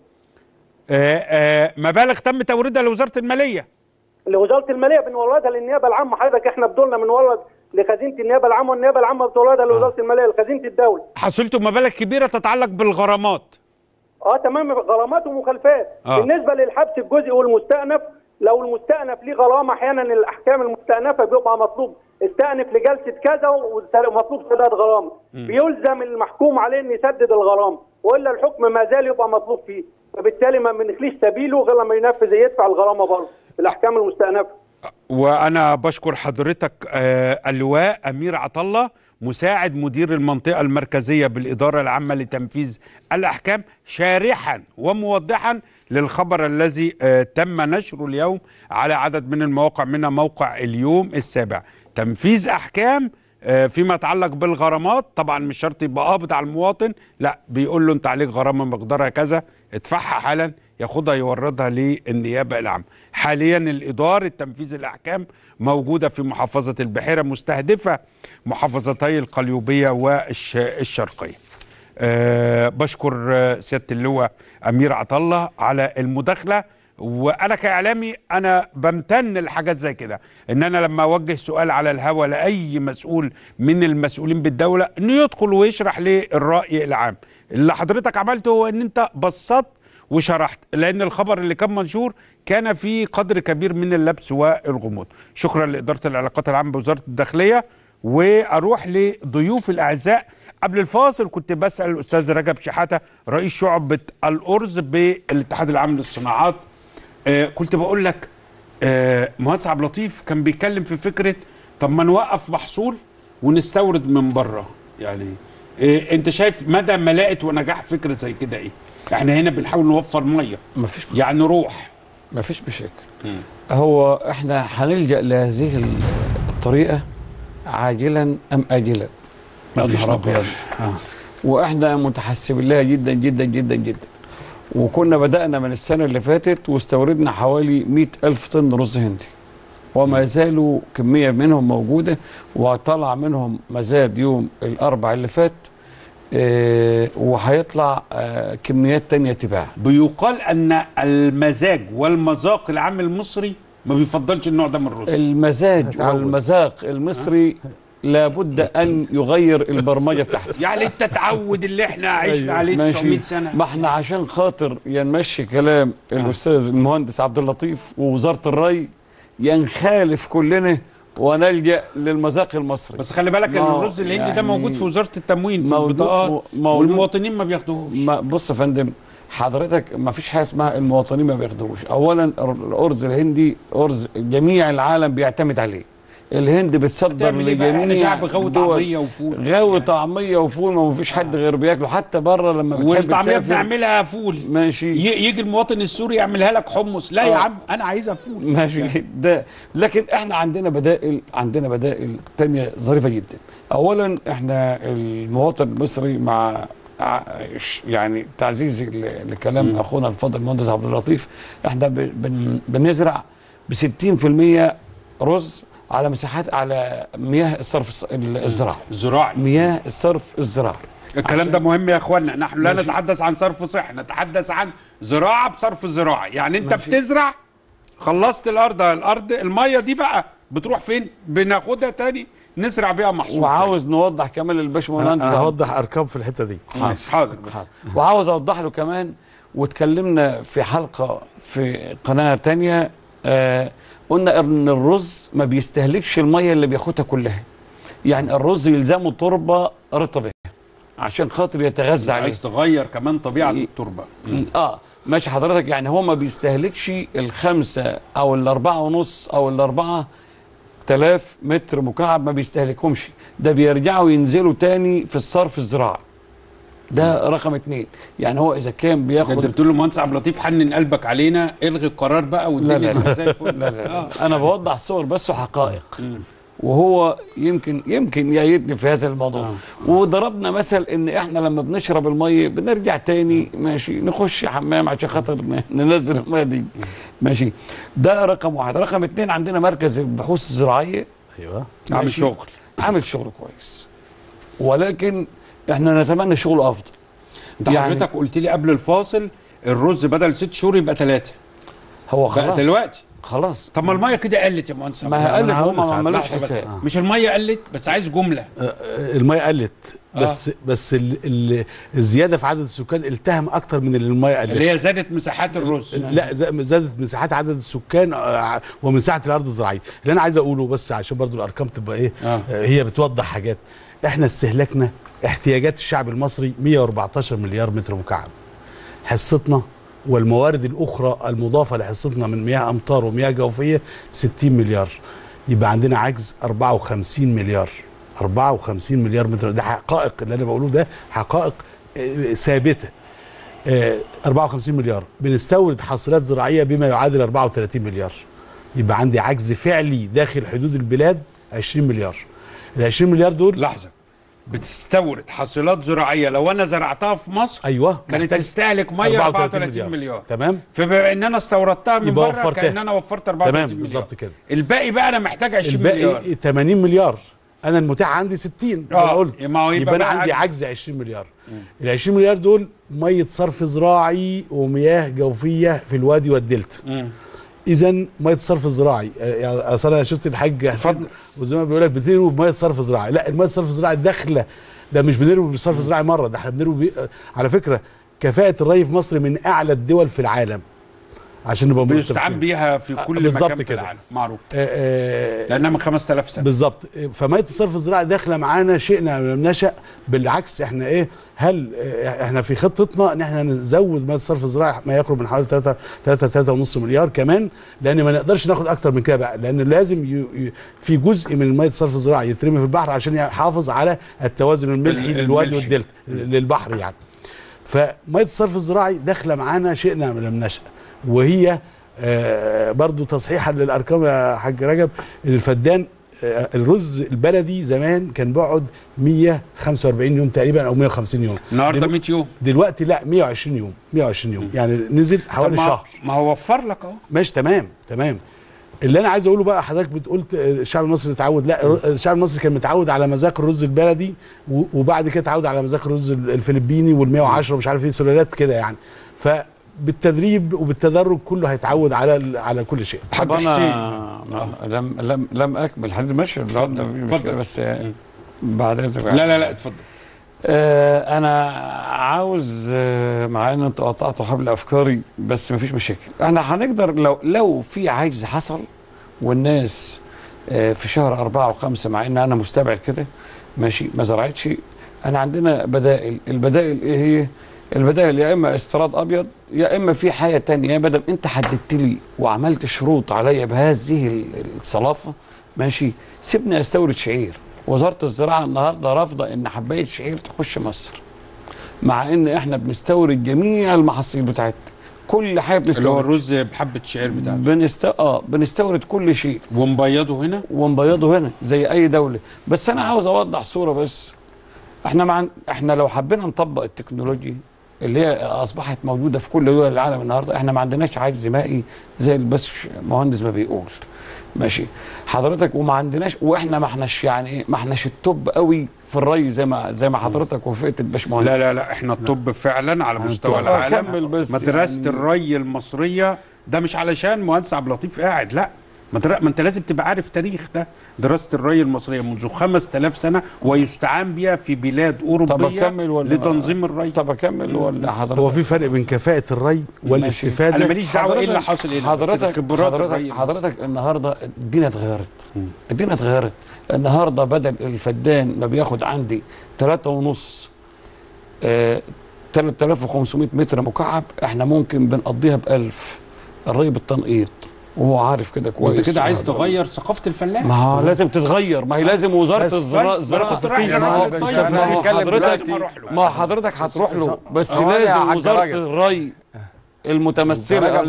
مبالغ تم توريدها لوزاره الماليه. لوزاره الماليه بنوردها للنيابه العامه حضرتك، احنا بدورنا بنورد لخزينه النيابه العامه، والنيابه العامه بتوردها لوزاره الماليه لخزينه الدوله. حصلتوا مبالغ كبيره تتعلق بالغرامات. تمام، غرامات ومخالفات. بالنسبه للحبس الجزئي والمستأنف، لو المستأنف ليه غرامه، احيانا الاحكام المستأنفه بيبقى مطلوب استأنف لجلسه كذا ومطلوب سداد غرامه، بيلزم المحكوم عليه ان يسدد الغرامه، والا الحكم ما زال يبقى مطلوب فيه، فبالتالي ما بنخليش سبيله غير لما ينفذ يدفع الغرامه برضه الاحكام المستأنفه. وانا بشكر حضرتك اللواء امير عطله، مساعد مدير المنطقه المركزيه بالاداره العامه لتنفيذ الاحكام، شارحا وموضحا للخبر الذي تم نشره اليوم على عدد من المواقع، منها موقع اليوم السابع. تنفيذ احكام فيما يتعلق بالغرامات، طبعا مش شرط يبقى قابض على المواطن، لا، بيقول له انت عليك غرامه مقدارها كذا، ادفعها حالا، ياخدها يوردها للنيابه العامه. حاليا الاداره تنفيذ الاحكام موجوده في محافظه البحيره، مستهدفه محافظتي القليوبيه والشرقيه. بشكر سياده اللواء امير عطله على المداخله. وانا كاعلامي انا بمتن لحاجات زي كده، ان انا لما اوجه سؤال على الهوا لاي مسؤول من المسؤولين بالدوله انه يدخل ويشرح لي الراي العام. اللي حضرتك عملته هو ان انت بسطت وشرحت، لان الخبر اللي كان منشور كان فيه قدر كبير من اللبس والغموض. شكرا لاداره العلاقات العامه بوزاره الداخليه. واروح لضيوف الاعزاء. قبل الفاصل كنت بسال الاستاذ رجب شحاته رئيس شعبه الارز بالاتحاد العام للصناعات، كنت بقول لك مهندس عبد اللطيف كان بيتكلم في فكره طب ما نوقف محصول ونستورد من بره، يعني انت شايف مدى ملاءه ونجاح فكره زي كده ايه؟ احنا هنا بنحاول نوفر ميه، مفيش مشكلة. يعني روح، مفيش مشاكل. هو احنا هنلجأ لهذه الطريقه عاجلا ام اجلا، مفيش نقاش. واحنا متحسبين لها جدا جدا جدا جدا. وكنا بدأنا من السنة اللي فاتت واستوردنا حوالي 100,000 طن رز هندي، وما زالوا كمية منهم موجودة، وطلع منهم مزاد يوم الأربع اللي فات، وهيطلع كميات تانية تباع. بيقال أن المزاج والمذاق العام المصري ما بيفضلش النوع ده من الرز. المزاج والمذاق المصري لابد أن يغير البرمجة بتاعته. يعني التعود اللي احنا عشنا عليه 900 سنة. ما احنا عشان خاطر ينمشي كلام الأستاذ المهندس عبد اللطيف ووزارة الري ينخالف كلنا ونلجأ للمذاق المصري. بس خلي بالك ان الرز الهندي يعني ده موجود في وزارة التموين في البطاقات، والمواطنين ما بياخدوهوش. بص يا فندم حضرتك، ما فيش حاجه اسمها المواطنين ما بياخدوهوش. اولا الارز الهندي ارز جميع العالم بيعتمد عليه، الهند بتصدر هتعمل إيه بقى؟ احنا لجميع شعب غاوي دول. طعميه وفول. غاوي طعميه وفول، ما فيش حد غير بياكله حتى بره لما بتحب والطعميه تسافر. بنعملها فول. ماشي. يجي المواطن السوري يعملها لك حمص، لا يا عم انا عايزها فول. ماشي ده. لكن احنا عندنا بدائل تانية ظريفه جدا. اولا احنا المواطن المصري مع يعني تعزيزي لكلام اخونا الفاضل المهندس عبد اللطيف، احنا بنزرع ب 60% رز على مساحات، على مياه الصرف الزراعي. مياه الصرف الزراعي. الكلام ده مهم يا اخوانا، نحن لا نتحدث عن صرف صحي، نتحدث عن زراعه بصرف زراعي. يعني انت بتزرع، خلصت الارض الميه دي بقى بتروح فين؟ بناخدها تاني نزرع بيها محصول. وعاوز نوضح كمان للباشمهندس، هوضح ارقام في الحته دي. حاضر. وعاوز اوضح له كمان، واتكلمنا في حلقه في قناه تانية، قلنا ان الرز ما بيستهلكش الميه اللي بياخدها كلها. يعني الرز يلزمه تربه رطبه عشان خاطر يتغذى عليه. عايز تغير كمان طبيعه التربه. ماشي حضرتك. يعني هو ما بيستهلكش ال5 او ال4.5 او ال4,000 متر مكعب، ما بيستهلكهمش. ده بيرجعوا ينزلوا تاني في الصرف الزراعي. ده رقم 2. يعني هو اذا كان بياخد، انت بتقول له مهندس عبد اللطيف حنن قلبك علينا، الغي القرار بقى والدنيا تبقى زي الفل. لا. انا بوضح صور بس وحقائق. وهو يمكن يأيدني في هذا الموضوع. وضربنا مثل ان احنا لما بنشرب الميه بنرجع تاني ماشي نخش حمام عشان خاطر ننزل الميه دي. ماشي. ده رقم 1. رقم 2، عندنا مركز البحوث الزراعيه. ايوه. عامل شغل كويس، ولكن احنا نتمنى شغل افضل. انت حضرتك قلت لي قبل الفاصل الرز بدل 6 شهور يبقى 3. هو خلاص دلوقتي خلاص. طب ما الميه كده قلت يا مهندس. ما هي قلت، هم ما عملوش حساب. مش الميه قلت، بس عايز جمله. الميه قلت بس الزياده في عدد السكان التهم اكتر من اللي الميه قلت، اللي هي زادت مساحات الرز. لا، زادت مساحات عدد السكان ومساحه الارض الزراعيه. اللي انا عايز اقوله بس عشان برضو الارقام تبقى ايه، هي بتوضح حاجات. احنا استهلاكنا، احتياجات الشعب المصري 114 مليار متر مكعب. حصتنا والموارد الاخرى المضافه لحصتنا من مياه امطار ومياه جوفيه 60 مليار. يبقى عندنا عجز 54 مليار. 54 مليار متر. ده حقائق، اللي انا بقوله ده حقائق ثابته. 54 مليار. بنستورد حاصلات زراعيه بما يعادل 34 مليار. يبقى عندي عجز فعلي داخل حدود البلاد 20 مليار. ال 20 مليار دول، لحظه، بتستورد حاصلات زراعيه لو انا زرعتها في مصر ايوه كانت تستهلك ميه 34 مليار. تمام. فبما ان انا استوردتها من بره كان انا وفرت 34 مليار. بالظبط كده. الباقي بقى انا محتاج 20 مليار. الباقي 80 مليار. انا المتاح عندي 60 زي ما قلت. يبقى انا عندي عجز 20 مليار. ال 20 مليار دول ميه صرف زراعي ومياه جوفيه في الوادي والدلتا. اذا ميه الصرف الزراعي، يعني اصل انا شفت الحاج حسن وزي ما بيقول لك بتروي بميه صرف زراعي. لا، الميه الصرف الزراعي داخله، ده مش بنروي بصرف زراعي مره، ده احنا بنروي على فكره كفاءه الري في مصر من اعلى الدول في العالم، عشان نبقى بيستعان بيها في كل مكان في العالم، معروف. لانها من 5000 سنه بالظبط. فميه الصرف الزراعي داخله معانا، شئنا لم نشأ. بالعكس احنا ايه، هل احنا في خطتنا ان احنا نزود ميه الصرف الزراعي ما يقرب من حوالي 3.5 مليار كمان، لان ما نقدرش ناخد اكتر من كده بقى، لان لازم في جزء من ميه الصرف الزراعي يترمي في البحر عشان يحافظ على التوازن الملحي للوادي والدلتا للبحر يعني. فميه الصرف الزراعي داخله معانا شئنا لم نشأ. وهي برضو تصحيحا للارقام يا حاج رجب، الفدان الرز البلدي زمان كان بيقعد 145 يوم تقريبا او 150 يوم. النهارده 100 يوم. دلوقتي لا، 120 يوم. 120 يوم يعني نزل حوالي شهر. ما هو وفر لك اهو. ماشي تمام. اللي انا عايز اقوله بقى، حضرتك بتقول الشعب المصري اتعود. لا، الشعب المصري كان متعود على مذاق الرز البلدي، وبعد كده اتعود على مذاق الرز الفلبيني وال110 ومش عارف ايه سلالات كده يعني. بالتدريب وبالتدرج كله هيتعود على كل شيء. طب انا لم اكمل حد ماشي بس بعد اذنك. لا اتفضل. انا عاوز، مع ان انتوا قطعتوا حبل افكاري بس مفيش مشاكل. احنا هنقدر لو في عجز حصل والناس في شهر 4 و5، مع ان انا مستبعد كده ماشي ما زرعتش، انا عندنا بدائل. البدائل ايه هي؟ البدائل يا اما استيراد ابيض، يا اما في حاجه ثانيه. بدل انت حددت لي وعملت شروط عليا بهذه الصلافه ماشي، سيبني استورد شعير. وزاره الزراعه النهارده رافضه ان حبايه شعير تخش مصر، مع ان احنا بنستورد جميع المحاصيل بتاعتنا، كل حاجه بنستورد. اللي هو الرز بحبه الشعير بتاعته بنستورد كل شيء ونبيضه هنا زي اي دوله. بس انا عاوز اوضح صوره بس. احنا لو حبينا نطبق التكنولوجيا اللي هي اصبحت موجوده في كل دول العالم النهارده، احنا ما عندناش عجز مائي زي البس مهندس ما بيقول. ماشي حضرتك، وما عندناش، واحنا ما احناش يعني ايه، ما احناش التوب قوي في الري زي ما حضرتك وافقت الباشمهندس. لا احنا الطب فعلا على مستوى العالم. مدرسه يعني الري المصريه ده مش علشان مهندس عبد اللطيف قاعد، لا، ما انت لازم تبقى عارف تاريخ ده. دراسه الري المصريه منذ 5000 سنه ويستعان بها في بلاد اوروبيه لتنظيم الري. طب اكمل ولا حضرتك؟ هو في فرق بين كفاءه الري والاستفاده. انا ماليش دعوه ايه اللي حاصل هنا. حضرتك النهارده الدنيا اتغيرت. النهارده بدل الفدان ما بياخد عندي 3.5 3500 متر مكعب، احنا ممكن بنقضيها ب1000 الري بالتنقيط، وهو عارف كده كويس. انت كده عايز تغير ثقافه الفلاح. ما هو لازم تتغير، ما هي لازم وزاره الزراعه ما حضرتك هتروح له، بس لازم وزاره الري الممثل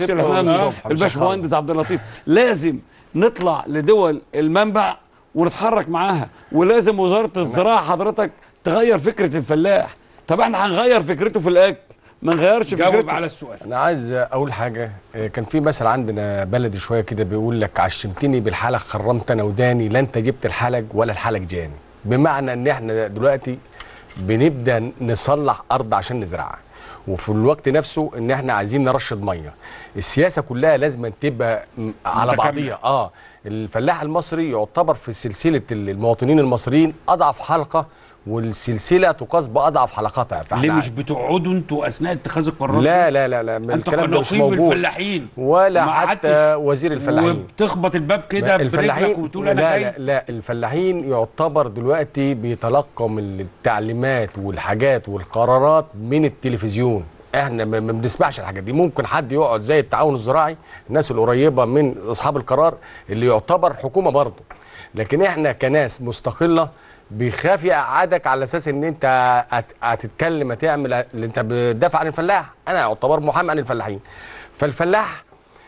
الباشمهندس عبد اللطيف لازم نطلع لدول المنبع ونتحرك معاها، ولازم وزاره الزراعه حضرتك تغير فكره الفلاح. طب احنا هنغير فكرته في الاكل، ما نغيرش فكرته. جاوب على السؤال. انا عايز اقول حاجه. كان في مثل عندنا بلدي شويه كده بيقول لك عشمتني بالحلق خرمت انا وداني، لا انت جبت الحلق ولا الحلق جاني. بمعنى ان احنا دلوقتي بنبدا نصلح ارض عشان نزرعها، وفي الوقت نفسه ان احنا عايزين نرشد ميه. السياسه كلها لازم تبقى على بعضيها. الفلاح المصري يعتبر في سلسله المواطنين المصريين اضعف حلقه، والسلسله تقاس باضعف حلقاتها. ليه مش بتقعدوا انتوا اثناء اتخاذ القرارات؟ لا الكلام ده مش موجود. الفلاحين ولا حتى وزير الفلاحين. وبتخبط الباب كده برجلك وتقول انا جاي. لا الفلاحين يعتبر دلوقتي بيتلقوا من التعليمات والحاجات والقرارات من التلفزيون. احنا ما بنسمعش الحاجات دي. ممكن حد يقعد زي التعاون الزراعي، الناس القريبه من اصحاب القرار اللي يعتبر حكومه برضه، لكن احنا كناس مستقله بيخاف يقعدك على اساس ان انت هتتكلم هتعمل اللي انت بتدافع عن الفلاح. انا يعتبر محامي عن الفلاحين، فالفلاح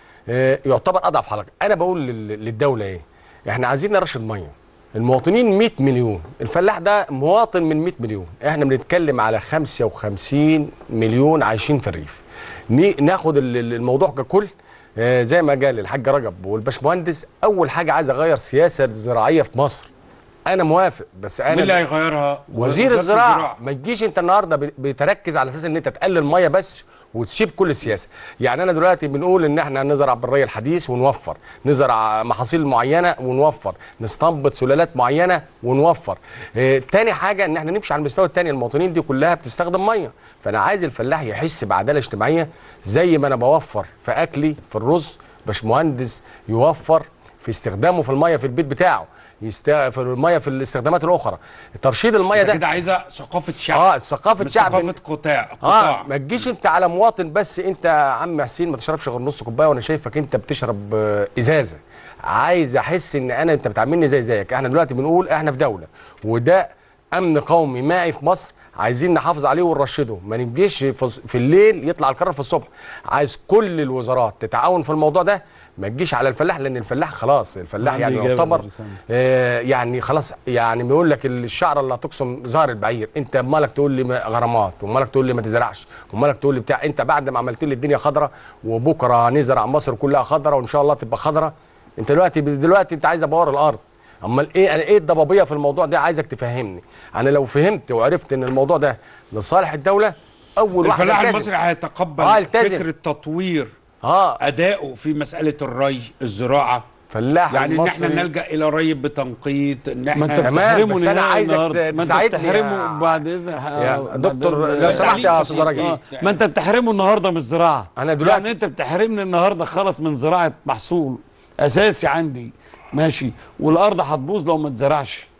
يعتبر اضعف حلقه. انا بقول للدوله ايه؟ احنا عايزين نرشد ميه. المواطنين 100 مليون، الفلاح ده مواطن من 100 مليون، احنا بنتكلم على 55 مليون عايشين في الريف. ناخد الموضوع ككل زي ما قال الحاج رجب والباشمهندس. اول حاجه عايز اغير سياسه زراعيه في مصر. انا موافق، بس انا مين اللي هيغيرها؟ وزير الزراعه. ما تجيش انت النهارده بتركز على اساس ان انت تقلل ميه بس وتسيب كل السياسه. يعني انا دلوقتي بنقول ان احنا نزرع بالري الحديث ونوفر، نزرع محاصيل معينه ونوفر، نستنبط سلالات معينه ونوفر. تاني حاجه ان احنا نمشي على المستوى الثاني. المواطنين دي كلها بتستخدم ميه، فانا عايز الفلاح يحس بعداله اجتماعيه. زي ما انا بوفر في اكلي في الرز، باشمهندس يوفر في استخدامه في الميه في البيت بتاعه، في الميه في الاستخدامات الاخرى. ترشيد الميه ده كده عايزه ثقافه شعب. ثقافه شعب، ثقافه قطاع. ما تجيش انت على مواطن بس. انت يا عم حسين ما تشربش غير نص كوبايه وانا شايفك انت بتشرب ازازه. عايز احس ان انت بتعاملني زيك. احنا دلوقتي بنقول احنا في دوله، وده امن قومي مائي في مصر، عايزين نحافظ عليه ونرشده. ما نجيش في الليل يطلع القرار في الصبح. عايز كل الوزارات تتعاون في الموضوع ده، ما تجيش على الفلاح، لان الفلاح خلاص، الفلاح يعني يعتبر يعني خلاص. يعني بيقول لك الشعره اللي هتقسم ظهر البعير. انت مالك تقول لي غرامات، ومالك تقول لي ما تزرعش، ومالك تقول لي بتاع. انت بعد ما عملت لي الدنيا خضراء وبكره هنزرع مصر كلها خضراء وان شاء الله تبقى خضراء، انت دلوقتي انت عايز ابور الارض. امال ايه؟ انا ايه الضبابيه في الموضوع ده؟ عايزك تفهمني. انا لو فهمت وعرفت ان الموضوع ده لصالح الدوله، اول واحد الفلاح المصري هيتقبل فكره تطوير ادائه في مساله الري الزراعه. فلاح يعني المصري ان احنا نلجا الى ري بتنقيط، ان احنا ما انت بتحرمه. بس انا عايزك تساعدني. ما انت بتحرمه بعد اذنك يا دكتور لو سمحت يا استاذ راجل. ما انت بتحرمه النهارده من الزراعه. انا دلوقتي يعني انت بتحرمني النهارده خلص من زراعه محصول اساسي عندي، ماشي، والارض هتبوظ لو ما اتزرعش.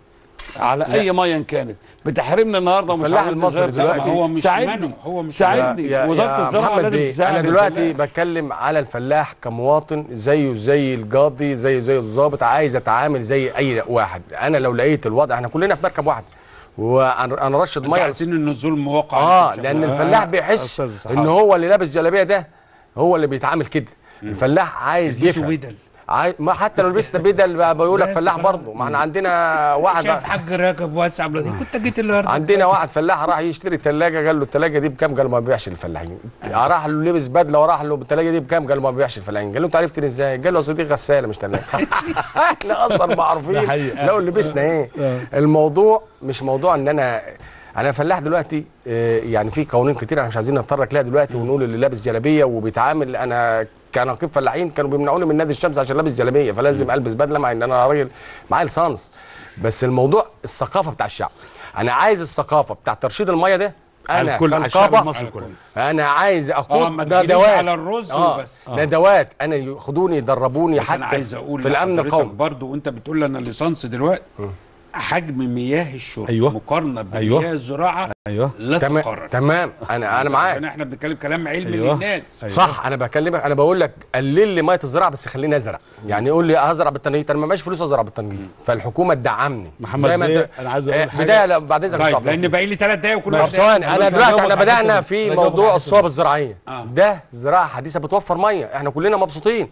على اي ميه كانت بتحرمنا النهارده ومش الفلاح عاوز المصري دلوقتي هو مش ساعدني منه، هو مش ساعدني وزاره الزراعه محمد لازم بيه، تساعد انا دلوقتي الفلاح. بتكلم على الفلاح كمواطن زيه زي القاضي زي الضابط، عايز اتعامل زي اي واحد. انا لو لقيت الوضع، احنا كلنا في مركب واحد وانا رشد ميه، عايزين ان الظلم واقع لان الفلاح بيحس أستاذ صحاب. ان هو اللي لابس جلابيه ده هو اللي بيتعامل كده. الفلاح عايز يفهم. بدل ما حتى لو لبست بدل بيقول لك فلاح برضه. ما احنا عندنا واحد شايف حاج راكب واتساب كنت جيت النهارده. عندنا واحد فلاح راح يشتري ثلاجه، قال له الثلاجه دي بكام؟ قال ما بيبيعش للفلاحين. راح له لبس بدله وراح له الثلاجه دي بكام؟ قال ما بيبيعش للفلاحين. قال له انت عرفتني ازاي؟ قال له اصل دي غساله مش ثلاجه. احنا اصلا معروفين لو لبسنا ايه. الموضوع مش موضوع ان انا فلاح دلوقتي. يعني في قوانين كتير احنا مش عايزين نتطرق لها دلوقتي ونقول اللي لابس جلابيه وبيتعامل. انا كنقيب فلاحين كانوا بيمنعوني من نادي الشمس عشان لابس جلابيه، فلازم البس بدله مع ان انا راجل معايا لسانس. بس الموضوع الثقافه بتاع الشعب. انا عايز الثقافه بتاع ترشيد الميه ده. انا كنقابه انا عايز اقود ندوات على الرز وبس. ندوات انا ياخدوني يدربوني حتى انا عايز اقول في الامن القومي برضه. وانت بتقول لي انا الليسانس دلوقتي حجم مياه الشرب مقارنه بمياه الزراعه لا تقارن. تمام انا معاك. عشان احنا بنتكلم كلام علمي للناس. صح. انا بكلمك، انا بقول لك قلل لي ميه الزراعه بس خليني ازرع. يعني يقول لي هزرع بالتنقيط، انا ما معيش فلوس ازرع بالتنقيط، فالحكومه تدعمني. محمد بيه انا عايز اقول حاجه بدايه بعد اذنك. طيب لان باقي لي 3 دقايق وكل ثواني. انا دلوقتي احنا بدانا في موضوع الصوب الزراعيه. ده زراعه حديثه بتوفر ميه، احنا كلنا مبسوطين.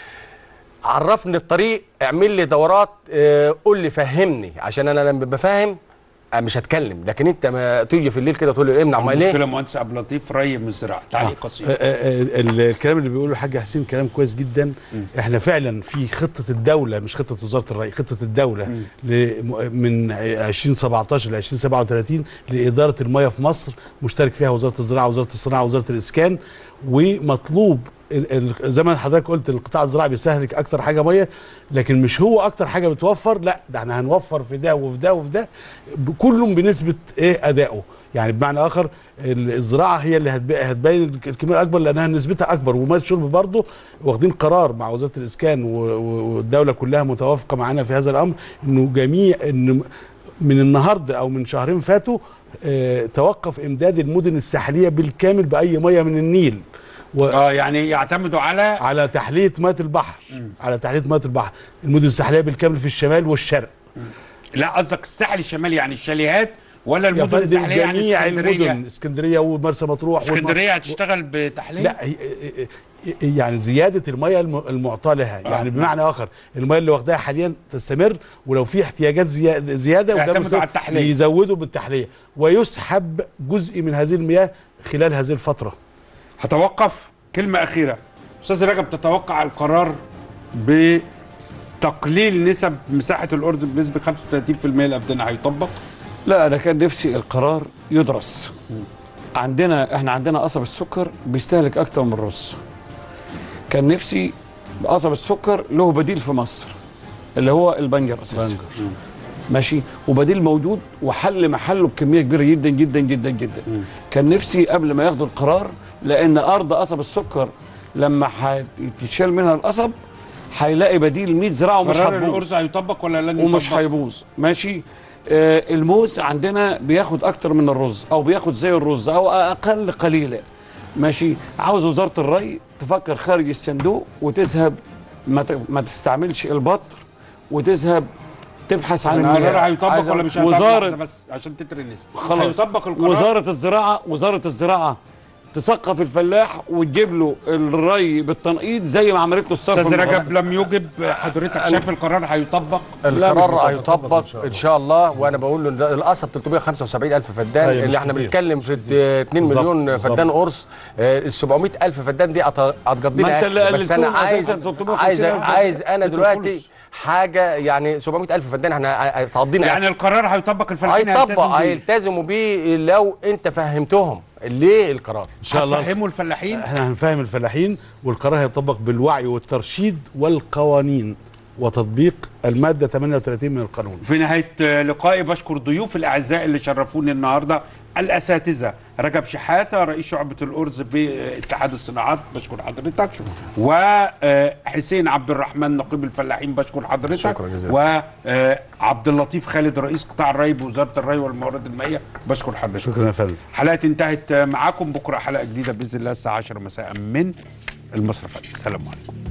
عرفني الطريق، اعمل لي دورات، قول لي فهمني، عشان انا لما بفهم مش هتكلم. لكن انت ما تيجي في الليل كده تقول لي امنع ميه ليه؟ المشكله مهندس عبد اللطيف ري من الزراعه. تعليق قصير. الكلام اللي بيقوله الحاج حسين كلام كويس جدا. احنا فعلا في خطه الدوله، مش خطه وزاره الري، خطه الدوله من 2017 ل 2037 لاداره الميه في مصر، مشترك فيها وزاره الزراعه ووزاره الصناعه ووزاره الاسكان. ومطلوب زي ما حضرتك قلت القطاع الزراعي بيستهلك اكتر حاجه ميه، لكن مش هو اكتر حاجه بتوفر، لا ده احنا هنوفر في ده وفي ده وفي ده، كلهم بنسبه ادائه. يعني بمعنى اخر الزراعه هي اللي هتبين الكميه الاكبر لانها نسبتها اكبر. وميه الشرب برضه واخدين قرار مع وزاره الاسكان والدوله كلها متوافقه معانا في هذا الامر، انه من النهارده او من شهرين فاتوا توقف امداد المدن الساحليه بالكامل باي ميه من النيل. يعني يعتمدوا على تحليه ميه البحر. على تحليه ميه البحر. المدن الساحليه بالكامل في الشمال والشرق. لا قصدك الساحل الشمالي يعني الشاليهات ولا المدن الساحليه؟ يعني جميع المدن، اسكندريه ومرسى مطروح. اسكندريه هتشتغل بتحليه؟ لا يعني زياده الميه المعطاه لها. يعني بمعنى اخر الميه اللي واخداها حاليا تستمر، ولو في احتياجات زياده يعتمدوا على التحليه، يزودوا بالتحليه، ويسحب جزء من هذه المياه خلال هذه الفتره. هتوقف. كلمه اخيره استاذ رجب، تتوقع القرار بتقليل نسب مساحه الارز بنسبه 35% الابدنه هيطبق؟ لا انا كان نفسي القرار يدرس. احنا عندنا قصب السكر بيستهلك اكتر من الرز. كان نفسي قصب السكر له بديل في مصر اللي هو البنجر اساسا. ماشي، وبديل موجود وحل محله بكميه كبيره جدا جدا جدا جدا. كان نفسي قبل ما ياخدوا القرار، لان ارض قصب السكر لما هيتشال منها القصب هيلاقي بديل 100 زراعه ومش هيبوظ. قرار الارز هيطبق ولا لن يطبق؟ ومش هيبوظ. ماشي. الموز عندنا بياخد اكتر من الرز او بياخد زي الرز او اقل قليلا. ماشي. عاوز وزاره الري تفكر خارج الصندوق وتذهب ما تستعملش البطر وتذهب تبحث عن القرار هيطبق ولا مش هيطبق؟ بس عشان تتري النسبه خلاص هيطبق القرار. وزاره الزراعه تثقف الفلاح وتجيب له الري بالتنقيط زي ما عملت له الصرف. استاذ رجب لم يجب حضرتك، شايف القرار هيطبق؟ القرار هيطبق ان شاء الله. وانا بقول له القصب 375,000 فدان اللي احنا بنتكلم في 2 مليون فدان قرص. ال 700,000 فدان دي هتقضينا. بس انا عايز انا دلوقتي حاجه يعني 700,000 فدان احنا هتقضينا. يعني القرار هيطبق، الفلاحين هيلتزموا بيه لو انت فهمتهم ليه القرار. ان شاء الله هتفهموا الفلاحين. احنا هنفهم الفلاحين، والقرار هيطبق بالوعي والترشيد والقوانين وتطبيق الماده 38 من القانون. في نهايه لقائي بشكر ضيوف الاعزاء اللي شرفوني النهارده، الاساتذه رجب شحاته رئيس شعبه الارز باتحاد الصناعات، بشكر حضرتك. وحسين عبد الرحمن نقيب الفلاحين، بشكر حضرتك. شكرا جزيلا. وعبد اللطيف خالد رئيس قطاع الري بوزاره الري والموارد المائيه، بشكر حضرتك. شكرا يا فندم. حلقه انتهت معاكم، بكره حلقه جديده باذن الله الساعه 10 مساء من المصرف. السلام عليكم.